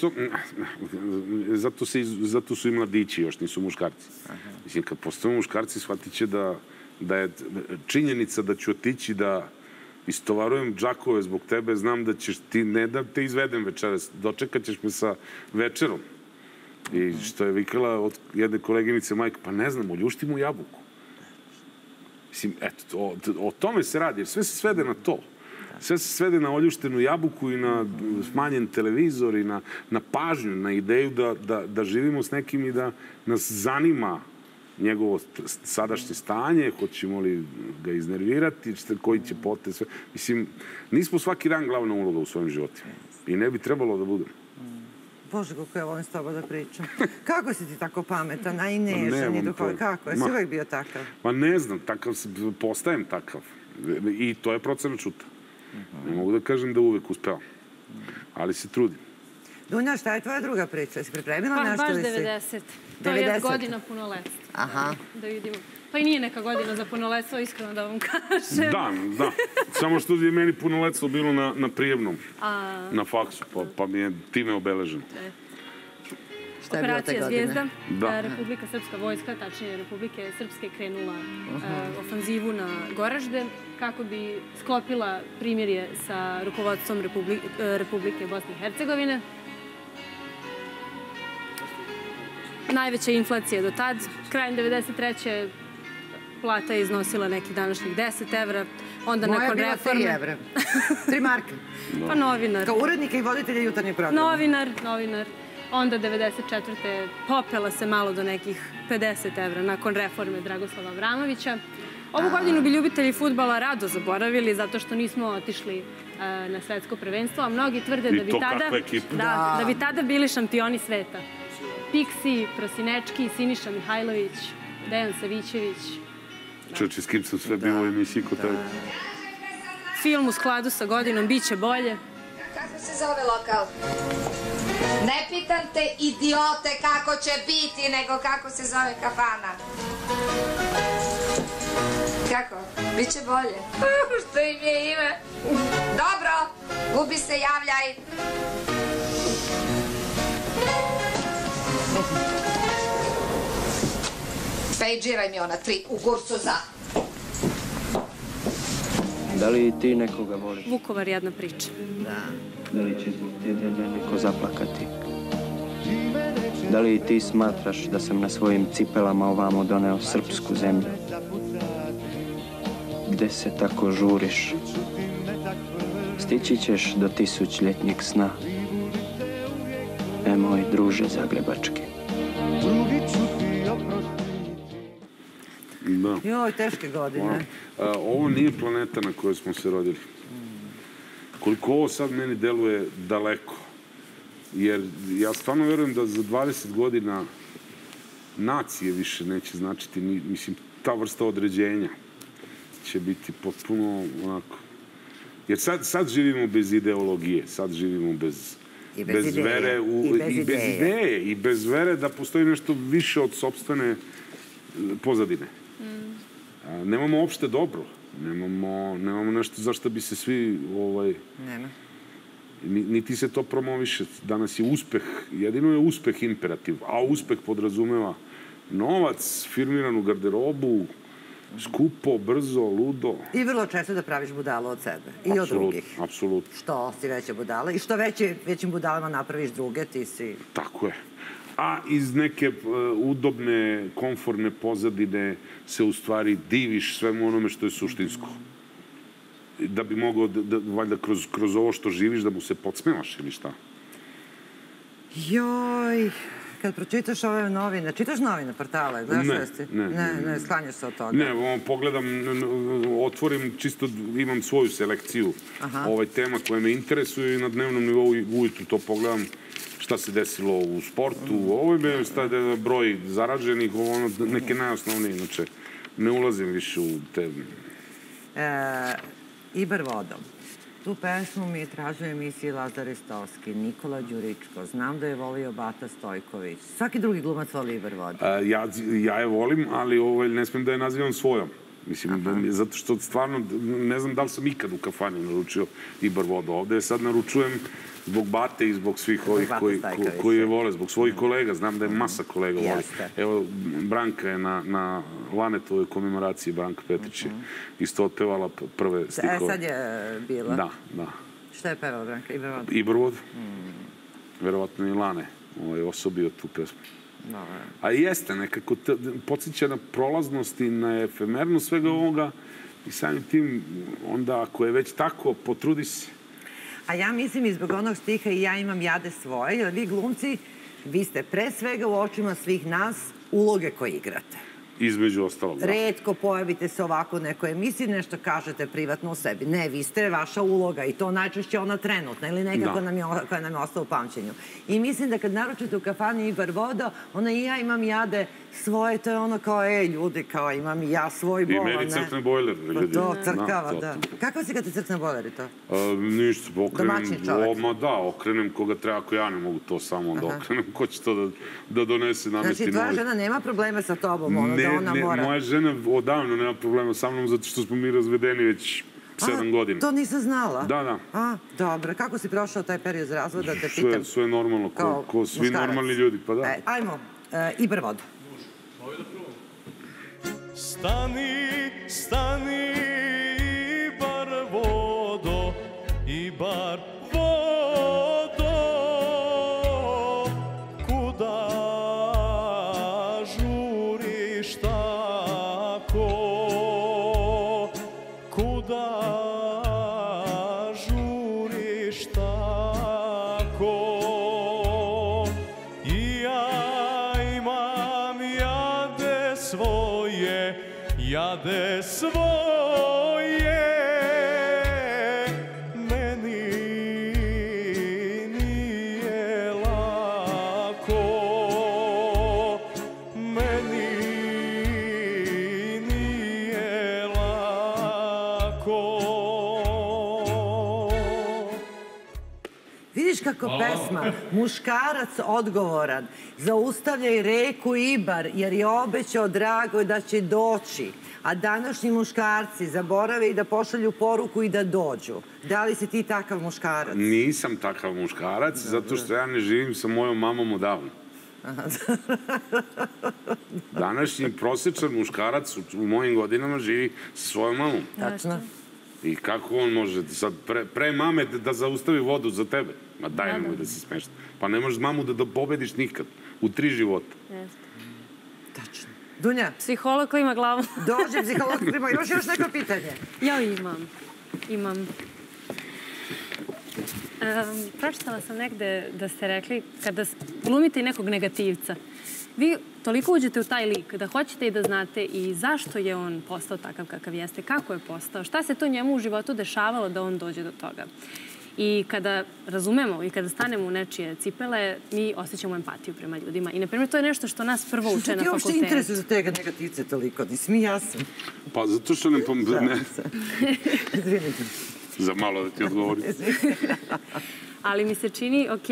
zato su i mladići, još nisu muškarci. Mislim, kad postanu muškarci, shvatit će da je činjenica da ću otići da istovarujem džakove zbog tebe, znam da ćeš ti, ne da te izvedem večeras, dočekat ćeš me sa večerom. I što je vikala od jedne koleginice majke, pa ne znam, oljušti mu jabuku. Mislim, eto, o tome se radi, jer sve se svede na to. Sve se svede na oljuštenu jabuku i na smanjen televizor i na pažnju, na ideju da živimo s nekim i da nas zanima njegovo sadašnje stanje, hoćemo li ga iznervirati, koji će potez, sve. Mislim, nismo svaki dan glavna uloga u svojim životima. I ne bi trebalo da budem. Bože, kako ja volim s tobom da pričam. Kako si ti tako pametan, a i nežan i duhovit? Kako? Jesi uvek bio takav? Pa ne znam, postajem takav. I to je procena čuta. Ne mogu da kažem da uvek uspevam. Ali se trudim. Dunja, šta je tvoja druga priča? Jesi pripremila nešto? Pa baš devedeset. To je godina punoletstva. Aha. Da vidimo. Pa i nije neka godina za punoletstvo, iskreno da vam kažem. Da, da. Samo što je meni punoletstvo bilo na prijemnom, na faksu, pa mi je time obeleženo. Operacija Zvijezda, Republika Srpska vojska, tačnije Republike Srpske, krenula ofanzivu na Goražde kako bi sklopila primirje sa rukovodstvom Republike Bosne i Hercegovine. Najveća inflacija do tad. Krajem devedeset treće plata je iznosila nekih današnjih deset evra. Moja je bila tri evra. Tri marke. Pa novinar. Kao urednika i voditelja jutarnjeg programa. Novinar, novinar. Onda devedeset četvrte popela se malo do nekih pedeset evra nakon reforme Dragoslava Avramovića. Ovu godinu bi ljubitelji fudbala rado zaboravili zato što nismo otišli na svetsko prvenstvo, a mnogi tvrde da bi tada bili šampioni sveta. Piksi, Prosinečki, Siniša Mihajlović, Dejan Savićević. Čoče, s kim sam sve bio u emisiji kod tebe? Film u skladu sa godinom Biće bolje. Kako se zove lokal? Ne pitam te, idiote, kako će biti, nego kako se zove kafana. Kako? Biće bolje. Što im je ime? Dobro, gubi se, javljaj. Pejdžiraj mi ona tri u gurcu za. Da li ti nekoga voliš? Vukovar jedna priča. Da. Da li će zbog tebe neko zaplakati? Da li ti smatraš da sam na svojim cipelama ovamo doneo srpsku zemlju? Gde se tako žuriš? Stići ćeš do tisućljetnjeg sna. E, moj druže zagrebački. Da. Joj, teške godine. Ovo nije planeta na kojoj smo se rodili. Koliko ovo sad meni deluje daleko. Jer ja stvarno verujem da za dvadeset godina nacije više neće značiti, mislim, ta vrsta određenja će biti potpuno onako. Jer sad, sad živimo bez ideologije, sad živimo bez, I bez, bez ideje. vere u, I bez i bez ideje. ideje i bez vere da postoji nešto više od sopstvene pozadine. Mm. A, nemamo opšte dobro, nemamo, nemamo nešto za što bi se svi ovaj, Nema. niti se to promoviše. Danas je uspeh, jedino je uspeh imperativ, a uspeh podrazumeva novac, firmiranu garderobu, skupo, brzo, ludo. I vrlo često da praviš budalu od sebe i od drugih. Apsolutno. Što si veća budala i što veće, većim budalama napraviš druge, ti si... Tako je. A iz neke uh, udobne, komforne pozadine se u stvari diviš svemu onome što je suštinsko. Da bi mogao, da, da, valjda, kroz, kroz ovo što živiš, da mu se podsmevaš ili šta? Joj, kad pročitaš ove novine, čitaš novine, portale, gledaš Ne, vesti? ne, Ne, ne, ne, sklanjaš se od toga. Ne, ovo, pogledam, otvorim, čisto imam svoju selekciju Aha. ovaj tema koje me interesuju i na dnevnom nivou ujutru to pogledam šta se desilo u sportu, u ovome, šta je broj zaraženih, ovo ono, neke najosnovnije, inače, ne ulazim više u te... E, Ibar vodom. Tu pesmu mi je tražio emisiji Lazar Ristovski, Nikola Đuričko. Znam da je volio Bata Stojković. Svaki drugi glumac voli Ibar vodom. A, ja, ja je volim, ali ovaj, ne smijem da je nazivam svojom. Mislim, da, zato što stvarno ne znam da li sam ikad u kafani naručio Ibar vodu. Ovde sad naručujem zbog Bate i zbog svih ovih koji, ko, koji je vole, zbog svojih kolega. Znam da je masa kolega voli. Evo, Branka je na, na Lanetovoj komemoraciji, Branka Petrić je isto otpevala prve stihove. E, sad je bila. Da, da. Šta je pevala Branka? Ibar vodu? Ibar vodu. Verovatno i Lane ovaj, osobio tu pesmu. Dobar. A i jeste, nekako podsjeća na prolaznost i na efemernost svega ovoga i samim tim, onda ako je već tako, potrudi se. A ja mislim i zbog onog stiha i ja imam jade svoje, jer vi glumci, vi ste pre svega u očima svih nas uloge koje igrate. Između ostalog, da. Retko pojavite se ovako u nekoj emisiji, nešto kažete privatno o sebi. Ne, vi ste vaša uloga i to najčešće ona trenutna ili neka koja nam je, koja nam je ostala u pamćenju. I mislim da kad naručite u kafani Ibar vodo, ona i ja imam jade svoje, to je ono kao, ej, ljudi, kao imam i ja svoj bolan, ne? I meni crkne bojler. Pa to, crkava, da. Kako si kad ti crkne bojler i to? Ništa, okrenem... Domaćin čovek. Ma da, okrenem koga treba, ako ja ne mogu to samo da okrenem, ko će to da donese, namesti novi. Znači, tvoja žena nema problema sa tobom, ono da ona mora... Ne, moja žena odavno nema problema sa mnom, zato što smo mi razvedeni već sedam godina. To nisam znala? Da, da. A, dobro. Kako si prošao taj period razvoda, te pitam? Sve normalno, ko svi normalni ljudi, pa da. Ajmo, Ibar vodu. Stani, stani, Ibar vodo, Ibar vodo, kuda žuriš tako, kuda žuriš tako, i ja imam jade svoje, jade svoje, meni nije lako, meni nije lako. Vidiš kako pesma, muškarac odgovoran, zaustavljaj reku Ibar, jer je obećao Dragoj da će doći. A današnji muškarci zaborave i da pošalju poruku i da dođu. Da li si ti takav muškarac? Nisam takav muškarac, zato što ja ne živim sa mojom mamom odavno. Današnji prosječan muškarac u mojim godinama živi sa svojom mamom. Tačno. I kako on može sad pre mame da zaustavi vodu za tebe? Ma daj nemoj da se smešta. Pa ne možeš mamu da pobediš nikad. U tri života. Tačno. Dunja? Psiholog klima glavom. Dođe, psiholog klima. Imaš još neko pitanje? Ja imam. Imam. Pročitala sam negde da ste rekli kada glumite i nekog negativca, vi toliko uđete u taj lik da hoćete i da znate i zašto je on postao takav kakav jeste, kako je postao, šta se to njemu u životu dešavalo da on dođe do toga. I kada razumemo i kada stanemo u nečije cipele, mi osjećamo empatiju prema ljudima. I, na primjer, to je nešto što nas prvo uče na fakultetu. Što ti uopšte interesuje za tega negativce toliko? Nisi mi jasan. Pa zato što ne... Izvinite. Za malo da ti odgovorim. Ali mi se čini, ok,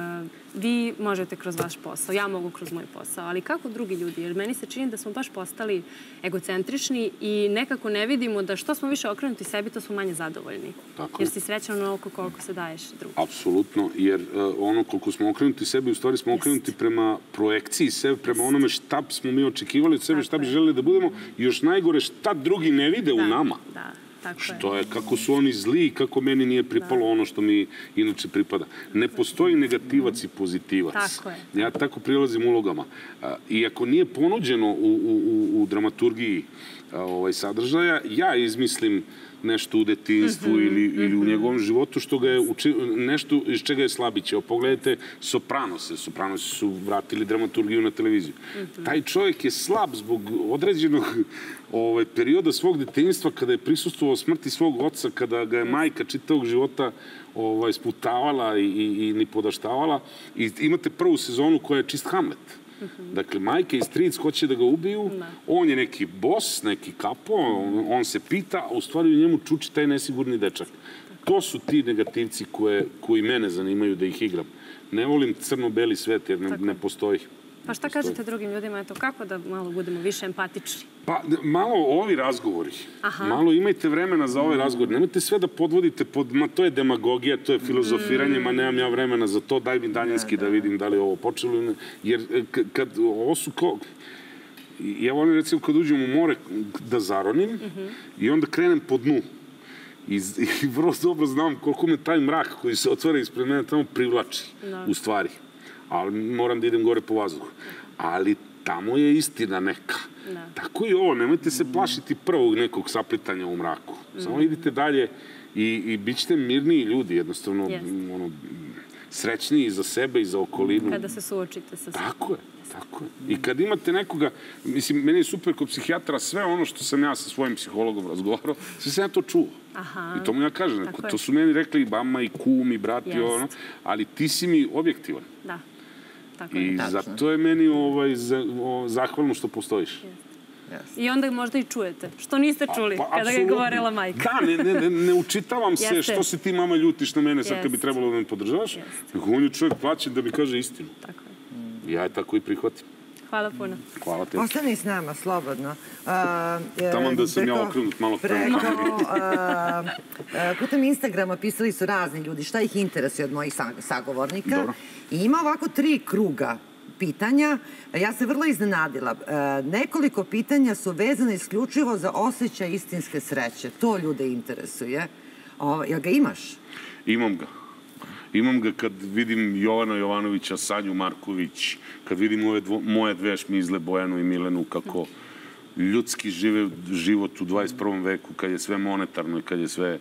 vi možete kroz vaš posao, ja mogu kroz moj posao, ali kako drugi ljudi? Jer meni se čini da smo baš postali egocentrični i nekako ne vidimo da što smo više okrenuti sebi, to smo manje zadovoljni. Jer si srećan onoliko koliko se daješ drugim. Apsolutno, jer ono koliko smo okrenuti sebi, u stvari smo okrenuti prema projekciji sebe, prema onome šta smo mi očekivali od sebe, šta bi želeli da budemo i još najgore šta drugi ne vide u nama. Da. Što je, kako su oni zli i kako meni nije pripalo ono što mi inače pripada. Ne postoji negativac i pozitivac. Tako je. Ja tako prilazim ulogama. I ako nije ponuđeno u dramaturgiji sadržaja, ja izmislim nešto u detinjstvu ili u njegovom životu što ga je nešto iz čega je slabić. Evo, pogledajte Sopranose. Sopranosi su vratili dramaturgiju na televiziju. Taj čovjek je slab zbog određenog perioda svog detinjstva kada je prisustvovao smrti svog oca, kada ga je majka čitavog života sputavala i nipodaštavala. I imate prvu sezonu koja je čist Hamlet. Dakle, majka i stric hoće da ga ubiju, on je neki bos, neki kapo, on se pita, a u stvari u njemu čuči taj nesigurni dečak. To su ti negativci koji mene zanimaju da ih igram. Ne volim crno-beli svet jer ne postoji. Pa šta kažete drugim ljudima? Eto, kako da malo budemo više empatični? Pa, malo ovi razgovori. Malo imajte vremena za ovaj razgovor. Nemojte sve da podvodite pod, ma to je demagogija, to je filozofiranje, ma nemam ja vremena za to, daj mi daljinski da vidim da li je ovo počelo. Jer kad ovo su ko... Ja volim recimo kad uđem u more da zaronim i onda krenem po dnu. I vrlo dobro znam koliko me taj mrak koji se otvara ispred mene tamo privlači u stvari. Ali moram da idem gore po vazduhu. Ali tamo je istina neka. Tako i ovo, nemojte se plašiti prvog nekog saplitanja u mraku. Samo idite dalje i bit ćete mirniji ljudi, jednostavno srećniji za sebe i za okolinu. Kada se suočite sa sebom. Tako je, tako je. I kad imate nekoga, mislim, meni je super kod psihijatra sve ono što sam ja sa svojim psihologom razgovarao, sve sam ja to čuo. I to mu ja kažem, to su meni rekli i mama i kum i brat i ono, ali ti si mi objektivan. Da. I zato je meni zahvalno što postojiš. I onda možda i čujete. Što niste čuli kada ga je govorila majka. Da, ne učitavam se što se ti mama ljutiš na mene sad kad bi trebalo da me podržavaš. Nego on je čovjek plaćen da mi kaže istinu. Tako je. Ja je tako i prihvatim. Hvala puno. Hvala te. Ostani s nama, slobodno. Tamo da sam ja okrenut malo prema kameri. Putem Instagrama pisali su razni ljudi šta ih interesuje od mojih sagovornika. I ima ovako tri kruga pitanja. Ja se vrlo iznenadila. Nekoliko pitanja su vezane isključivo za osjećaj istinske sreće. To ljude interesuje. Jel ga imaš? Imam ga. Imam ga kad vidim Jovana Jovanovića, Sanju Marković, kad vidim ove moje dve šmizle, Bojanu i Milenu, kako ljudski žive život u dvadeset prvom veku, kad je sve monetarno i kad je sve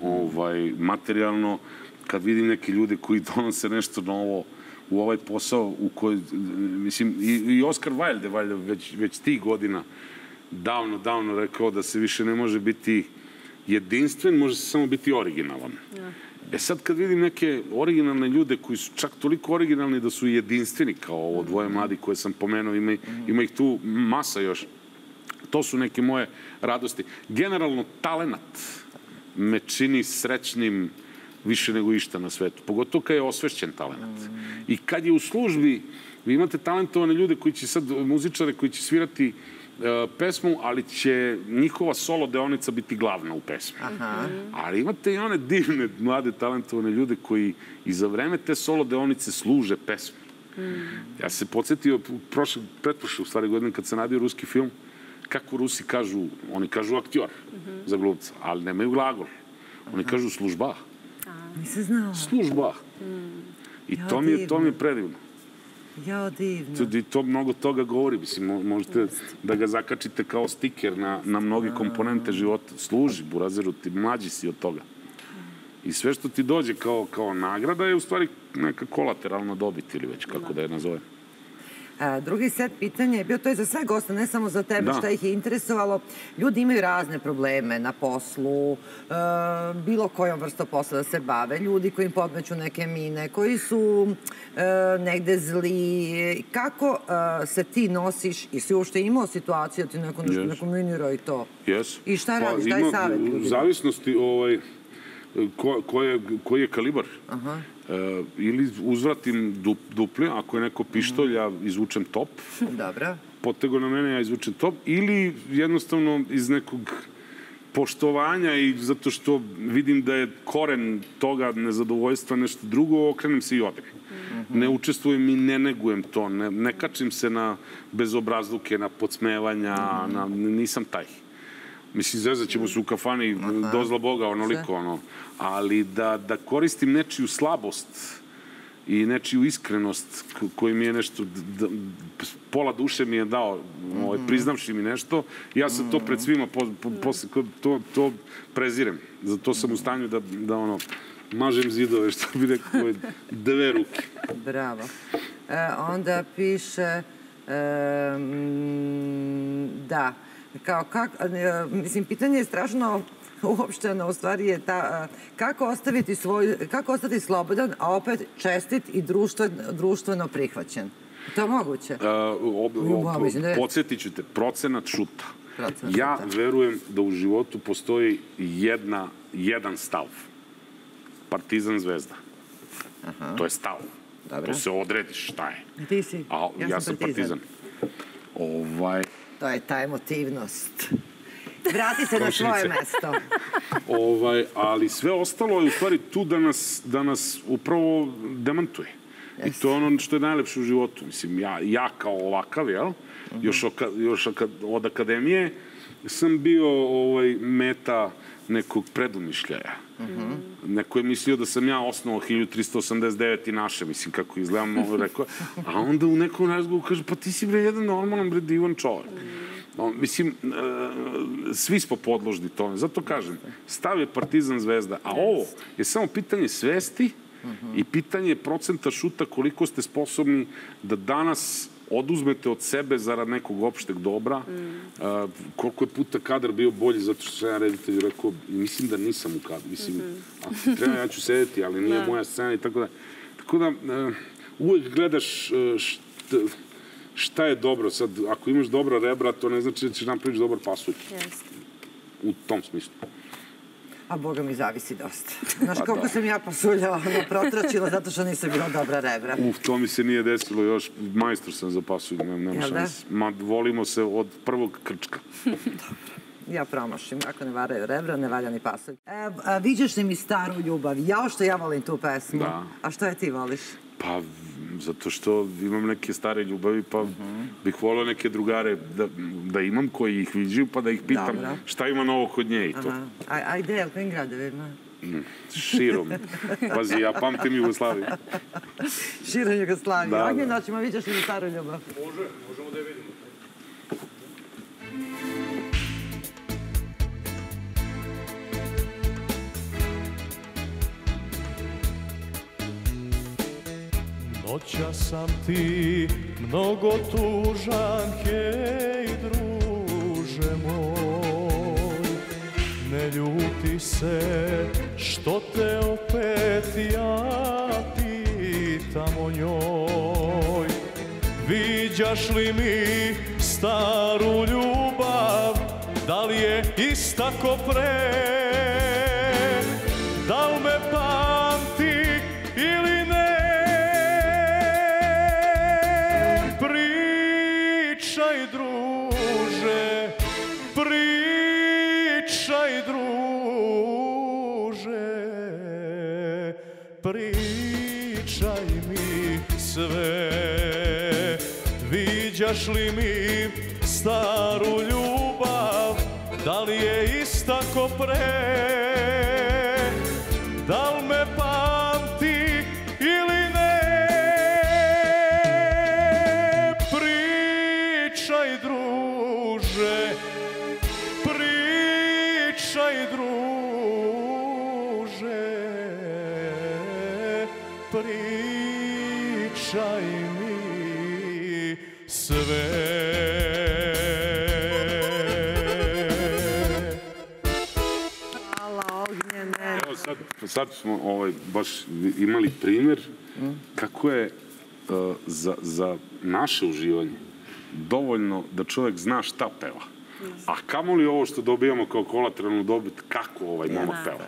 materijalno, kad vidim neke ljude koji donose nešto novo u ovaj posao u kojoj, mislim, i Oskar Wilde, valjda, već tih godina davno, davno rekao da se više ne može biti jedinstven, može se samo biti originalan. E sad kad vidim neke originalne ljude koji su čak toliko originalni da su jedinstveni, kao ovo dvoje mladi koje sam pomenuo, ima ih tu masa još. To su neke moje radosti. Generalno, talenat me čini srećnim više nego išta na svetu. Pogotovo kad je osvešćen talenat. I kad je u službi, vi imate talentovane ljude koji će sad, muzičare koji će svirati pesmu, ali će njihova solo deonica biti glavna u pesmi. Ali imate i one divne, mlade, talentovane ljude koji i za vreme te solo deonice služe pesmi. Ja se podsjetio prošle, pretprošle, u stvari godine, kad sam radio ruski film, kako Rusi kažu, oni kažu aktor za glumca, ali nemaju glagol. Oni kažu služba. Nisam znala. Služba. I to mi je, to mi je predivno. Jao, divno. I to mnogo toga govori. Mislim, možete da ga zakačite kao stiker na, na mnogi komponente života. Služi, burazeru, ti mlađi si od toga. I sve što ti dođe kao, kao nagrada je u stvari neka kolateralna dobit ili već kako da je nazovem. A, drugi set pitanja je bio, to je za sve goste, ne samo za tebe, Da. šta ih je interesovalo. Ljudi imaju razne probleme na poslu, e, bilo kojom vrstom posla da se bave. Ljudi koji im podmeću neke mine, koji su e, negde zli. Kako e, se ti nosiš i si uopšte imao situaciju da ti neko nešto Yes. neko minirao i to? Yes. I šta Pa, radiš? Daj ima savjet U ljudima. zavisnosti ovaj, ko, ko je, koji je kalibar. Aha. E, ili uzvratim dup, duple, ako je neko pištolj, ja izvučem top. Dobro. Potego na mene, ja izvučem top. Ili jednostavno iz nekog poštovanja i zato što vidim da je koren toga nezadovoljstva nešto drugo, okrenem se i odem. Ne učestvujem i ne negujem to. Ne, ne kačim se na bezobrazluke, na podsmevanja, na, nisam taj. Mislim, zezat ćemo se u kafani, dozla Boga, onoliko, ono. Ali da, da koristim nečiju slabost i nečiju iskrenost koji mi je nešto, da, pola duše mi je dao, ovaj, priznavši mi nešto, ja sam to pred svima po, po, posle, to, to prezirem. Zato sam u stanju da, da ono, mažem zidove, što bi rekao, dve ruke. Bravo. E, onda piše, e, mm, da, kao, kak, e, mislim, pitanje je strašno uopšteno, u stvari je ta, kako ostaviti svoj, kako ostati slobodan, a opet čestit i društveno, društveno prihvaćen. To je moguće? Podsjetit ću te, procenat šuta. Procenat Ja šuta. verujem da u životu postoji jedna, jedan stav. Partizan Zvezda. Aha. To je stav. Dobro. To se odrediš šta je. Ti si? A, ja, ja sam partizan. Ovaj... To je ta emotivnost. Vrati se na svoje Komšinice. mesto. ovaj, ali sve ostalo je u stvari tu da nas, da nas upravo demantuje. I to je ono što je najlepše u životu. Mislim, ja, ja kao ovakav, jel? Još, oka, još aka, od akademije sam bio ovaj, meta nekog predumišljaja. Neko je mislio da sam ja osnovao hiljadu trista osamdeset devet i naše, mislim, kako izgledam, ovo rekao. A onda u nekom razgovoru kaže, pa ti si bre jedan normalan, bre, divan čovjek. No, mislim, e, svi smo podložni tome. Zato kažem, stav je Partizan Zvezda, a ovo je samo pitanje svesti i pitanje procenta šuta koliko ste sposobni da danas oduzmete od sebe zarad nekog opšteg dobra. A, koliko je puta kadar bio bolji zato što sam ja reditelj rekao, mislim da nisam u kadru. Mislim, ako ti treba, ja ću sedeti, ali nije moja scena i tako da. Tako da, e, uvek gledaš e, šta, šta je dobro. Sad, ako imaš dobra rebra, to ne znači da ćeš napraviš dobar pasulj. U tom smislu. A Boga mi zavisi dosta. Znaš koliko sam ja pasuljala, ono, protračila zato što nisam bila dobra rebra. Uf, to mi se nije desilo još. Majstor sam za pasulj, nema Jel da? šanse. Ma, volimo se od prvog krčka. Ja promašim. Ako ne varaju rebra, ne valja ni pasulj. E, a, viđaš li mi staru ljubav? Jao što ja volim tu pesmu. Da. A što je ti voliš? Pa, zato što imam neke stare ljubavi, pa bih volio neke drugare da, da imam koji ih viđaju, pa da ih pitam Dobro. šta ima novo kod nje i to. Aha. A, a ide, u kojim gradovima? Mm, širom. Pazi, ja pamtim Jugoslaviju. Širom Jugoslavije. Da, Ognjen da. noćima viđaš li mi staru ljubav? Može, možemo da je vidimo. Noća sam ti mnogo tužan, hej druže moj. Ne ljuti se što te opet ja pitam o njoj. Viđaš li mi staru ljubav, da li je ista ko pre? Da li me pamti ili ne? Pričaj, druže, pričaj, druže, pričaj. pričaj mi sve. Viđaš li mi staru ljubav, da li je ista ko pre? Da li me pamti ili ne? Pričaj, druže, pričaj, druže, pričaj mi sve. Sad smo baš imali primjer kako je za naše uživanje dovoljno da čovjek zna šta peva. A kamoli ovo što dobijamo kao kolateralnu dobit, kako ovaj momak peva.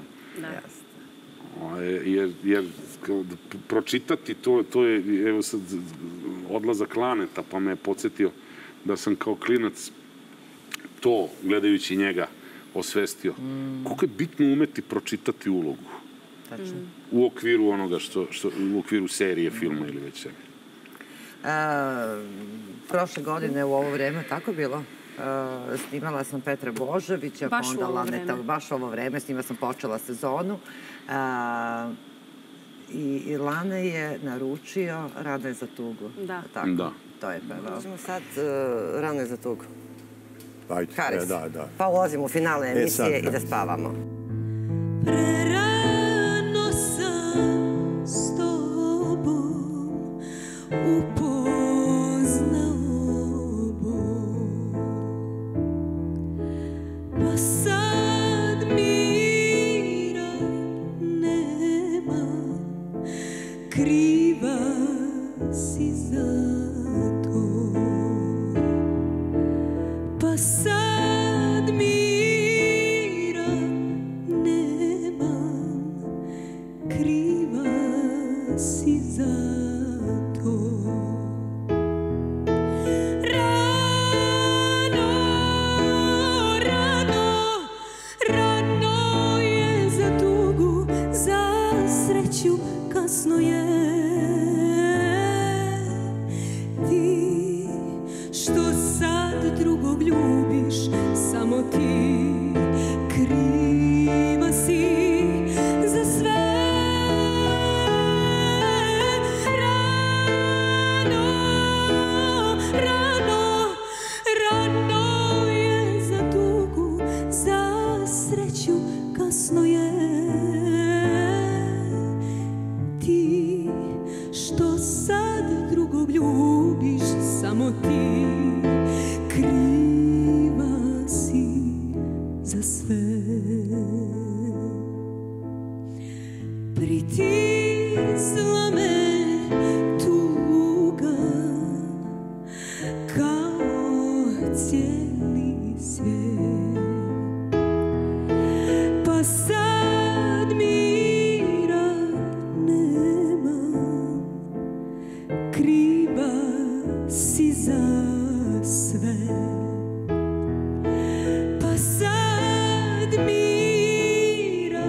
Jer pročitati to je, evo sad, odlazak Laneta, pa me je podsjetio da sam kao klinac to, gledajući njega, osvestio. Koliko je bitno umeti pročitati ulogu u okviru onoga što, u okviru serije, filma ili već svega. Prošle godine u ovo vreme, tako bilo? Snimala sam Petra Božovića, pa onda Laneta, baš u ovo vreme, s njima sam počela sezonu. I Lane je naručio Rano je za tugu. Da. To je pevao. Uzimo sad Rano je za tugu. Haris, pa ulazimo u finale emisije i da spavamo. Prerano sam s tobom upoznao Bog, pa sad mira nema, kriva si za to. Pa sad mira nemam, kriva si za to. Rano, rano, rano je za tugu, za sreću kasno je. Ti što sad drugog ljubiš, samo ti kriva si za sve. Rano, rano, rano je za tugu, za sreću kasno je. Ti što sad drugog ljubiš, samo ti kriva si za sve. Pritisla me tuga kao cijeli svijet, pa sad mira nemam, kriva si za sve. Pa sad mira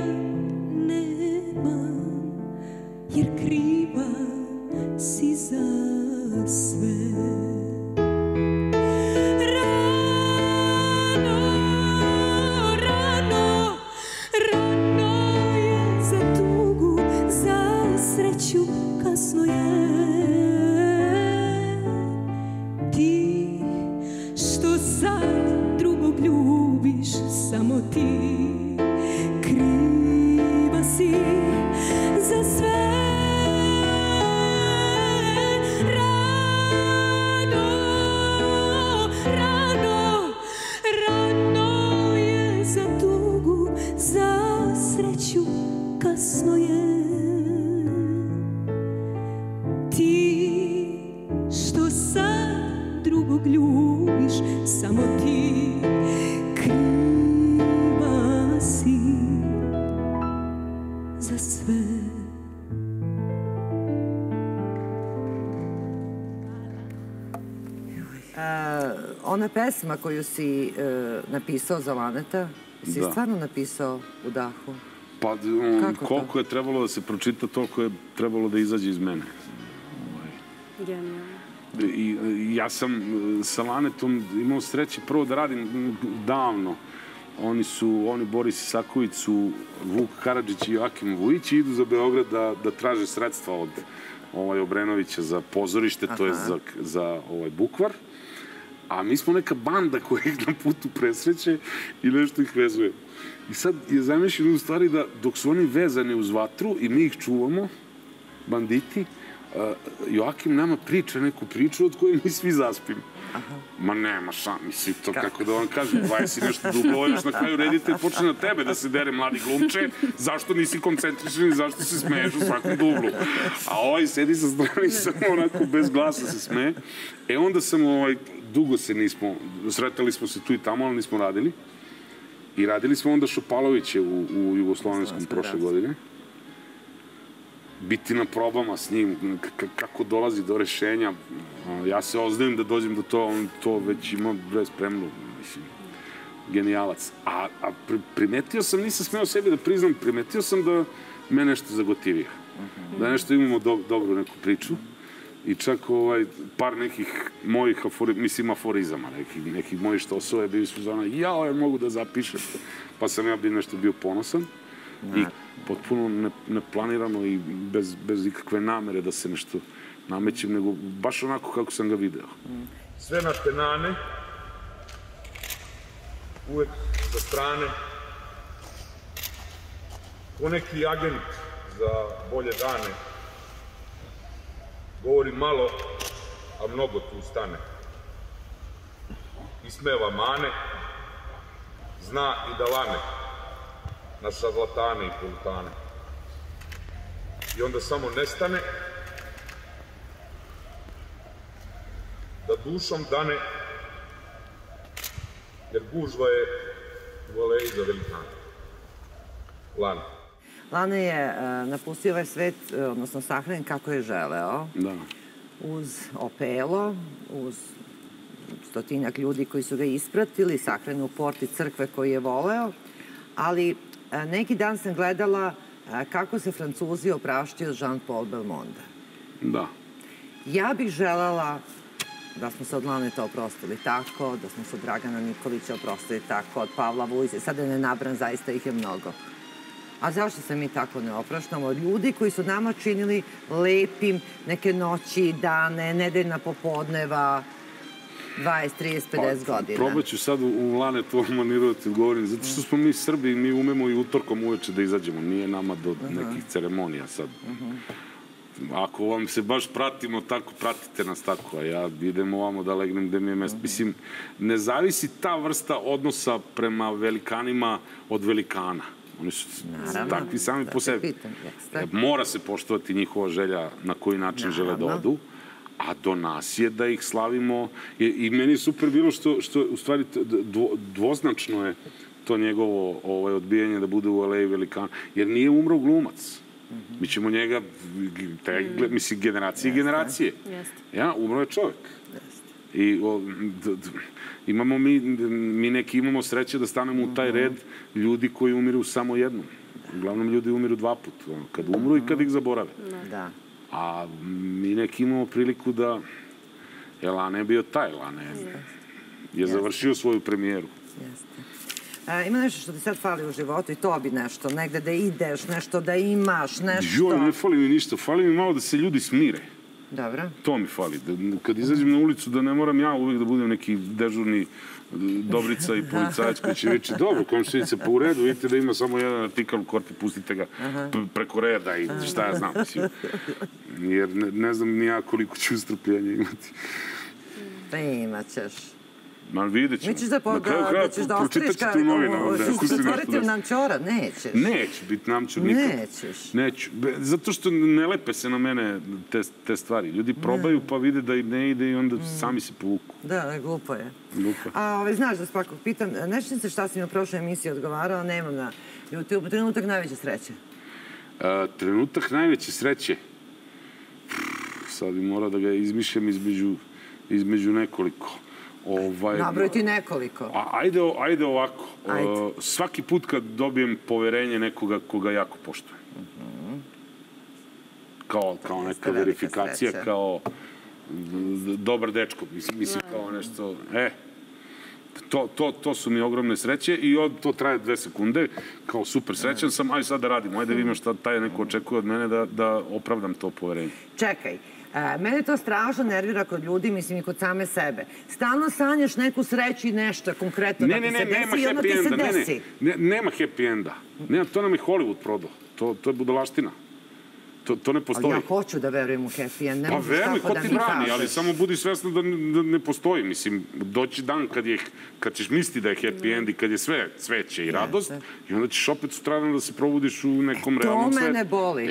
nemam, jer kriva si za sve. Rano, rano, rano je za tugu, za sreću kasno je. Ti što sad drugog ljubiš, samo ti kriva si za sve. Rano, rano, rano je za tugu, za sreću kasno je. Ti što sad drugog ljubiš, samo ti kriva si za sve. Ona pesma koju si napisao za Laneta, si stvarno napisao u dahu? Pa koliko je trebalo da se pročita, toliko je trebalo da izađe iz mene. I ja sam sa Lanetom imao sreće prvo da radim davno. Oni su, oni Boris Isaković su, Vuk Karadžić i Joakim Vujić idu za Beograd da traže sredstva od Obrenovića za pozorište, to je za Bukvar. A mi smo neka banda koja ih na putu presreće i nešto ih vezuje. I sad je zamišljeno u stvari da dok su oni vezani uz vatru i mi ih čuvamo, banditi, Joakim nama priča neku priču od koje mi svi zaspimo. Ma nema šta, mislim to kako da vam kažem, dvadeset nešto dublova, još na kraju reditelj počne na tebe da se dere mladi glumče, zašto nisi koncentričan i zašto se smeješ u svakom dublu. A ovaj sedi sa strane i samo onako bez glasa se smeje. E onda sam, dugo se nismo, sretali smo se tu i tamo, ali nismo radili. I radili smo onda Šopaloviće u Jugoslovenskom prošle godine. Biti na probama s njim, kako dolazi do rešenja. Ja se oznajem da dođem do to, on to već ima već spremno, mislim, genijalac. A primetio sam, nisam smeo sebi da priznam, primetio sam da me nešto zagotivio. Da nešto imamo dobru neku priču i čak par nekih mojih, mislim, aforizama, nekih mojih štosova je bili su zona, jao, ja mogu da zapišem. Pa sam ja bi nešto bio ponosan. I potpuno neplanirano i bez ikakve namere da se nešto namećem, nego baš onako kako sam ga video. Sve na penane, uvek sa strane, ko neki agent za bolje dane, govori malo, a mnogo tu stane. Ismeva mane, zna i da lane na šarlatane i polutane. I onda samo nestane da dušom dane, jer gužva je u aleji za velikane. Lana. Lana je napustio ovaj svet, odnosno sahranjen kako je želeo. Da. Uz opelo, uz stotinjak ljudi koji su ga ispratili, sahranjen u porti crkve koju je voleo, ali neki dan sam gledala kako se Francuzi opraštaju od Jean-Paul Belmonda. Da. Ja bih želela da smo se od Laneta oprostili tako, da smo se od Dragana Nikolića oprostili tako, od Pavla Vujse, sada ne nabram, zaista ih je mnogo. A zašto se mi tako ne opraštamo? Od ljudi koji su nama činili lepim neke noći, dane, nedeljna popodneva, dvadeset, trideset, pedeset godina. Probat ću sad u Lanetu maniru da ti odgovorim, zato što smo mi Srbi i mi umemo i utorkom uveče da izađemo. Nije nama do nekih ceremonija sad. Ako vam se baš pratimo tako, pratite nas tako, a ja idem ovamo da legnem gde mi je mesto. Mislim, ne zavisi ta vrsta odnosa prema velikanima od velikana. Oni su takvi sami po sebi. Mora se poštovati njihova želja na koji način žele da odu, a do nas je da ih slavimo. I meni je super bilo što, u stvari, dvoznačno je to njegovo odbijanje da bude u aleji velikana, jer nije umro glumac. Mi ćemo njega, mislim, generacije i generacije. Ja, umro je čovjek. I imamo mi, mi neki imamo sreće da stanemo u taj red ljudi koji umiru samo jednom. Uglavnom ljudi umiru dva put, kad umru i kad ih zaborave. A mi neki imamo priliku da, jer Lana je bio taj, Lana je završio svoju premijeru. Ima nešto što ti sad fali u životu i to bi nešto, negde da ideš, nešto da imaš, nešto... Joj, ne fali mi ništa, fali mi malo da se ljudi smire. Dobro. To mi fali. Kad izađem na ulicu da ne moram ja uvijek da budem neki dežurni Dobrica i policajac koji će reći dobro, komšinica, pa u redu, vidite da ima samo jedan artikal u korpi, pustite ga preko reda i šta ja znam. Jer ne znam ni ja koliko ću strpljenja imati. Pa imat ćeš. Ma vidjet ćemo. Mi ćeš da ostaviš kao stvoritelj namčora? Nećeš. Neću biti namčor nikad. Nećeš. Neću. Zato što ne lepe se na mene te stvari. Ljudi probaju pa vide da im ne ide i onda sami se povuku. Da, glupo je. Glupo. A znaš da spakog pitam, nešto se šta si mi u prošloj emisiji odgovarao, nemam na YouTube, trenutak najveće sreće. Trenutak najveće sreće? Sad bi morao da ga izmišljam između nekoliko. Nabroj ti nekoliko. Ajde ovako. Svaki put kad dobijem poverenje nekoga koga jako poštujem. Kao neka verifikacija, kao dobar dečko. Mislim, kao nešto... E, to su mi ogromne sreće i to traje dve sekunde. Kao super srećan sam, aj sad da radimo. Ajde vidimo šta taj neko očekuje od mene da opravdam to poverenje. Čekaj. Mene to strašno nervira kod ljudi, mislim i kod same sebe. Stalno sanjaš neku sreću i nešto konkretno da ti se desi i onda ti se desi. Nema happy enda. To nam je Hollywood prodao. To je budalaština. To ne postoji. Ali ja hoću da verujem u happy end. Pa verujem, ko ti brani, ali samo budi svesna da ne postoji. Mislim, doći dan kad ćeš misliti da je happy end i kad je sve cveće i radost i onda ćeš opet sutradan da se probudiš u nekom realnom svetu. To mene boli.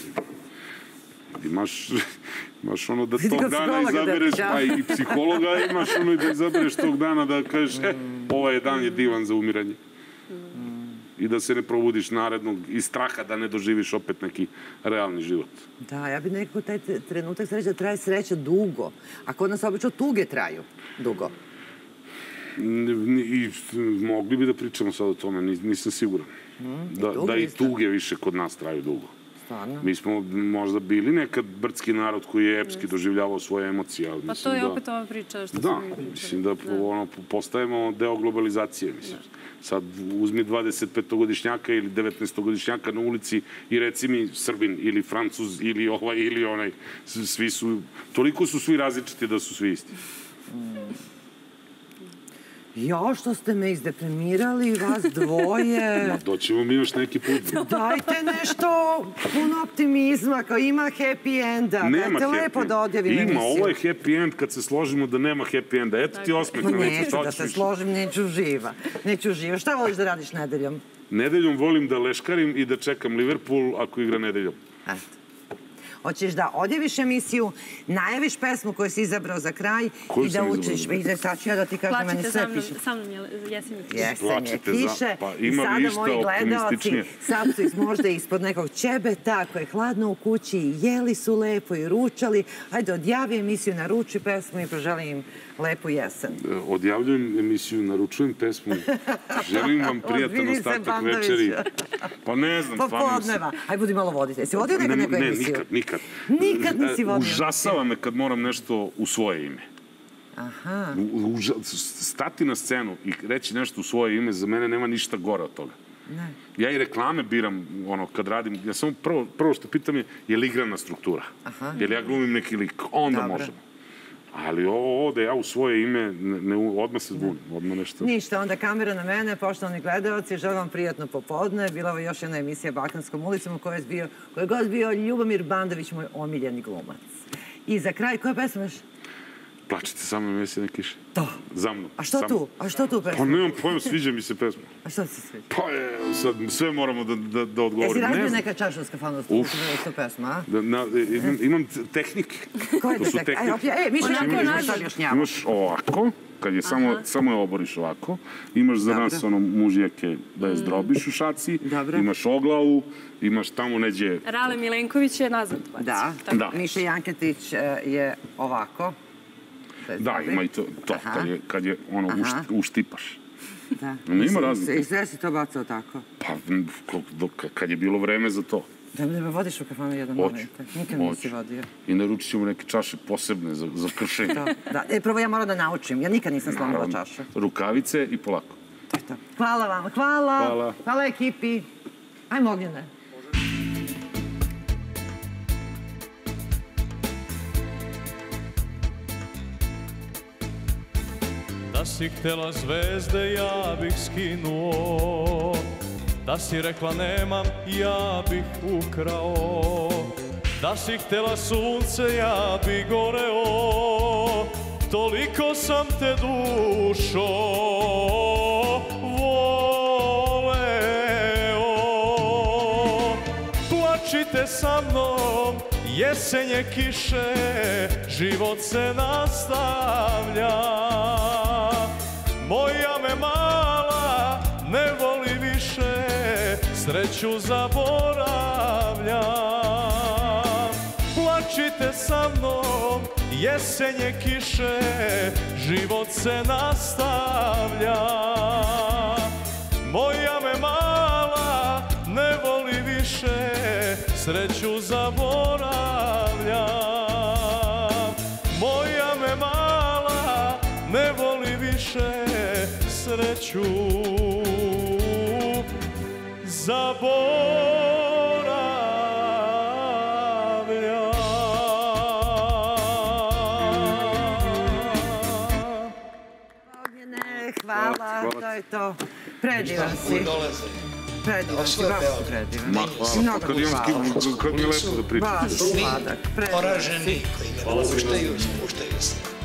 Imaš ono da tog dana izabereš, pa i psihologa, imaš ono i da izabereš tog dana da kažeš, e, ovaj dan je divan za umiranje. I da se ne probudiš narednog iz straha da ne doživiš opet neki realni život. Da, ja bih nekako taj trenutak sreće da traje sreća dugo. A kod nas obično tuge traju dugo. Mogli bi da pričamo sad o tome, nisam siguran. Da i tuge više kod nas traju dugo. Mi smo možda bili nekad brdski narod koji je epski doživljavao svoje emocije. Pa to je opet ova priča što smo mi pričali. Da, mislim da postajemo deo globalizacije. Sad uzmi dvadesetpetogodišnjaka ili devetnaestogodišnjaka na ulici i reci mi Srbin ili Francuz ili ovaj ili onaj. Svi su, toliko su svi različiti da su svi isti. Jo, što ste me izdeprimirali, vas dvoje. Ma doćemo mi još neki put. Dajte nešto puno optimizma, kao ima happy enda. Nema happy lepo da odjavim emisiju. Ima, ovo je happy end kad se složimo da nema happy enda. Eto ti osmeh. Neću da se složim, neću živa. Neću živa. Šta voliš da radiš nedeljom? Nedeljom volim da leškarim i da čekam Liverpool ako igra nedeljom. Eto. Hoćeš da odjaviš emisiju, najaviš pesmu koju si izabrao za kraj i da učiš. Sad ću ja da ti kažem, meni sve piše. Plačite sa mnom, jesenje kiše. Jesenje kiše. I sada moji gledalci, sad su možda ispod nekog ćebeta koje je hladno u kući, jeli su lepo i ručali. Ajde, odjavi emisiju, naruči pesmu i poželim im lepu jesen. Odjavljujem emisiju, naručujem pesmu. Želim vam prijatan ostatak večeri. Pa ne znam, stvarno se. Ajde, budi malo vodite. Jesi vodio nekad neku emisiju? Ne, nikad, nikad. Nikad nisi vodio. Užasava me kad moram nešto u svoje ime. Aha. Stati na scenu i reći nešto u svoje ime, za mene nema ništa gore od toga. Ne. Ja i reklame biram, ono, kad radim, ja samo prvo što pitam je, je li igrana struktura? Aha. Je li ja glumim neki lik? Onda možemo. Ali ovo da ja u svoje ime, odmah se zbunim, odmah nešto... Ništa, onda kamera na mene, poštovani gledalci, želim vam prijatno popodne. Bila ovo još jedna emisija Balkanskom ulicom u kojoj je gost bio Ljubomir Bandović, moj omiljeni glumac. I za kraj, koja pesma još? Plačite sa mnom, jesene kiše. To. Za mnom. A što tu? A što tu pesma? Pa nemam pojma, sviđa mi se pesma. A što ti se sviđa? Pa je, sad sve moramo da odgovorimo. Jesi razbio neka čaša uz kafanu s tu pesma, a? Imam tehnike. Koje te tehnike? E, mi što nam šta objašnjavamo. Imaš ovako, kad je samo je oboriš ovako. Imaš za nas ono mužijake da je zdrobiš u šaci. Imaš oglavu, imaš tamo neđe... Rale Milenković je nazad. Da, Miša Janketić je ovako. Da, ima i to, kad je ono uštipaš. Da. Ima razlike. I sve si to bacao tako? Pa, kad je bilo vreme za to. Da me vodiš u kafanu jedan moment. Nikad nisi vodio. I naručit ćemo neke čaše posebne za kršenje. Da, prvo ja moram da naučim. Ja nikad nisam slomila čašu. Rukavice i polako. Hvala vam, hvala. Hvala ekipi. Ajmo Ognjene. Da si htjela zvezde, ja bih skinuo. Da si rekla nemam, ja bih ukrao. Da si htjela sunce, ja bih goreo. Toliko sam te dušo voleo. Plačite sa mnom, jesenje kiše, život se nastavlja. Moja me mala ne voli više, sreću zaboravlja. Plačite sa mnom, jesenje kiše, život se nastavlja. Moja me mala ne voli više, sreću zaboravlja. Moja me mala ne voli više, sreću zaboravlja. Hvala, to je to. Predivan si. Predivan si, baš si predivan. Ma hvala, kad mi lepo da pričam. Baš sladak, predivan si. Poraženi koji ga napuštaju, spuštaju se.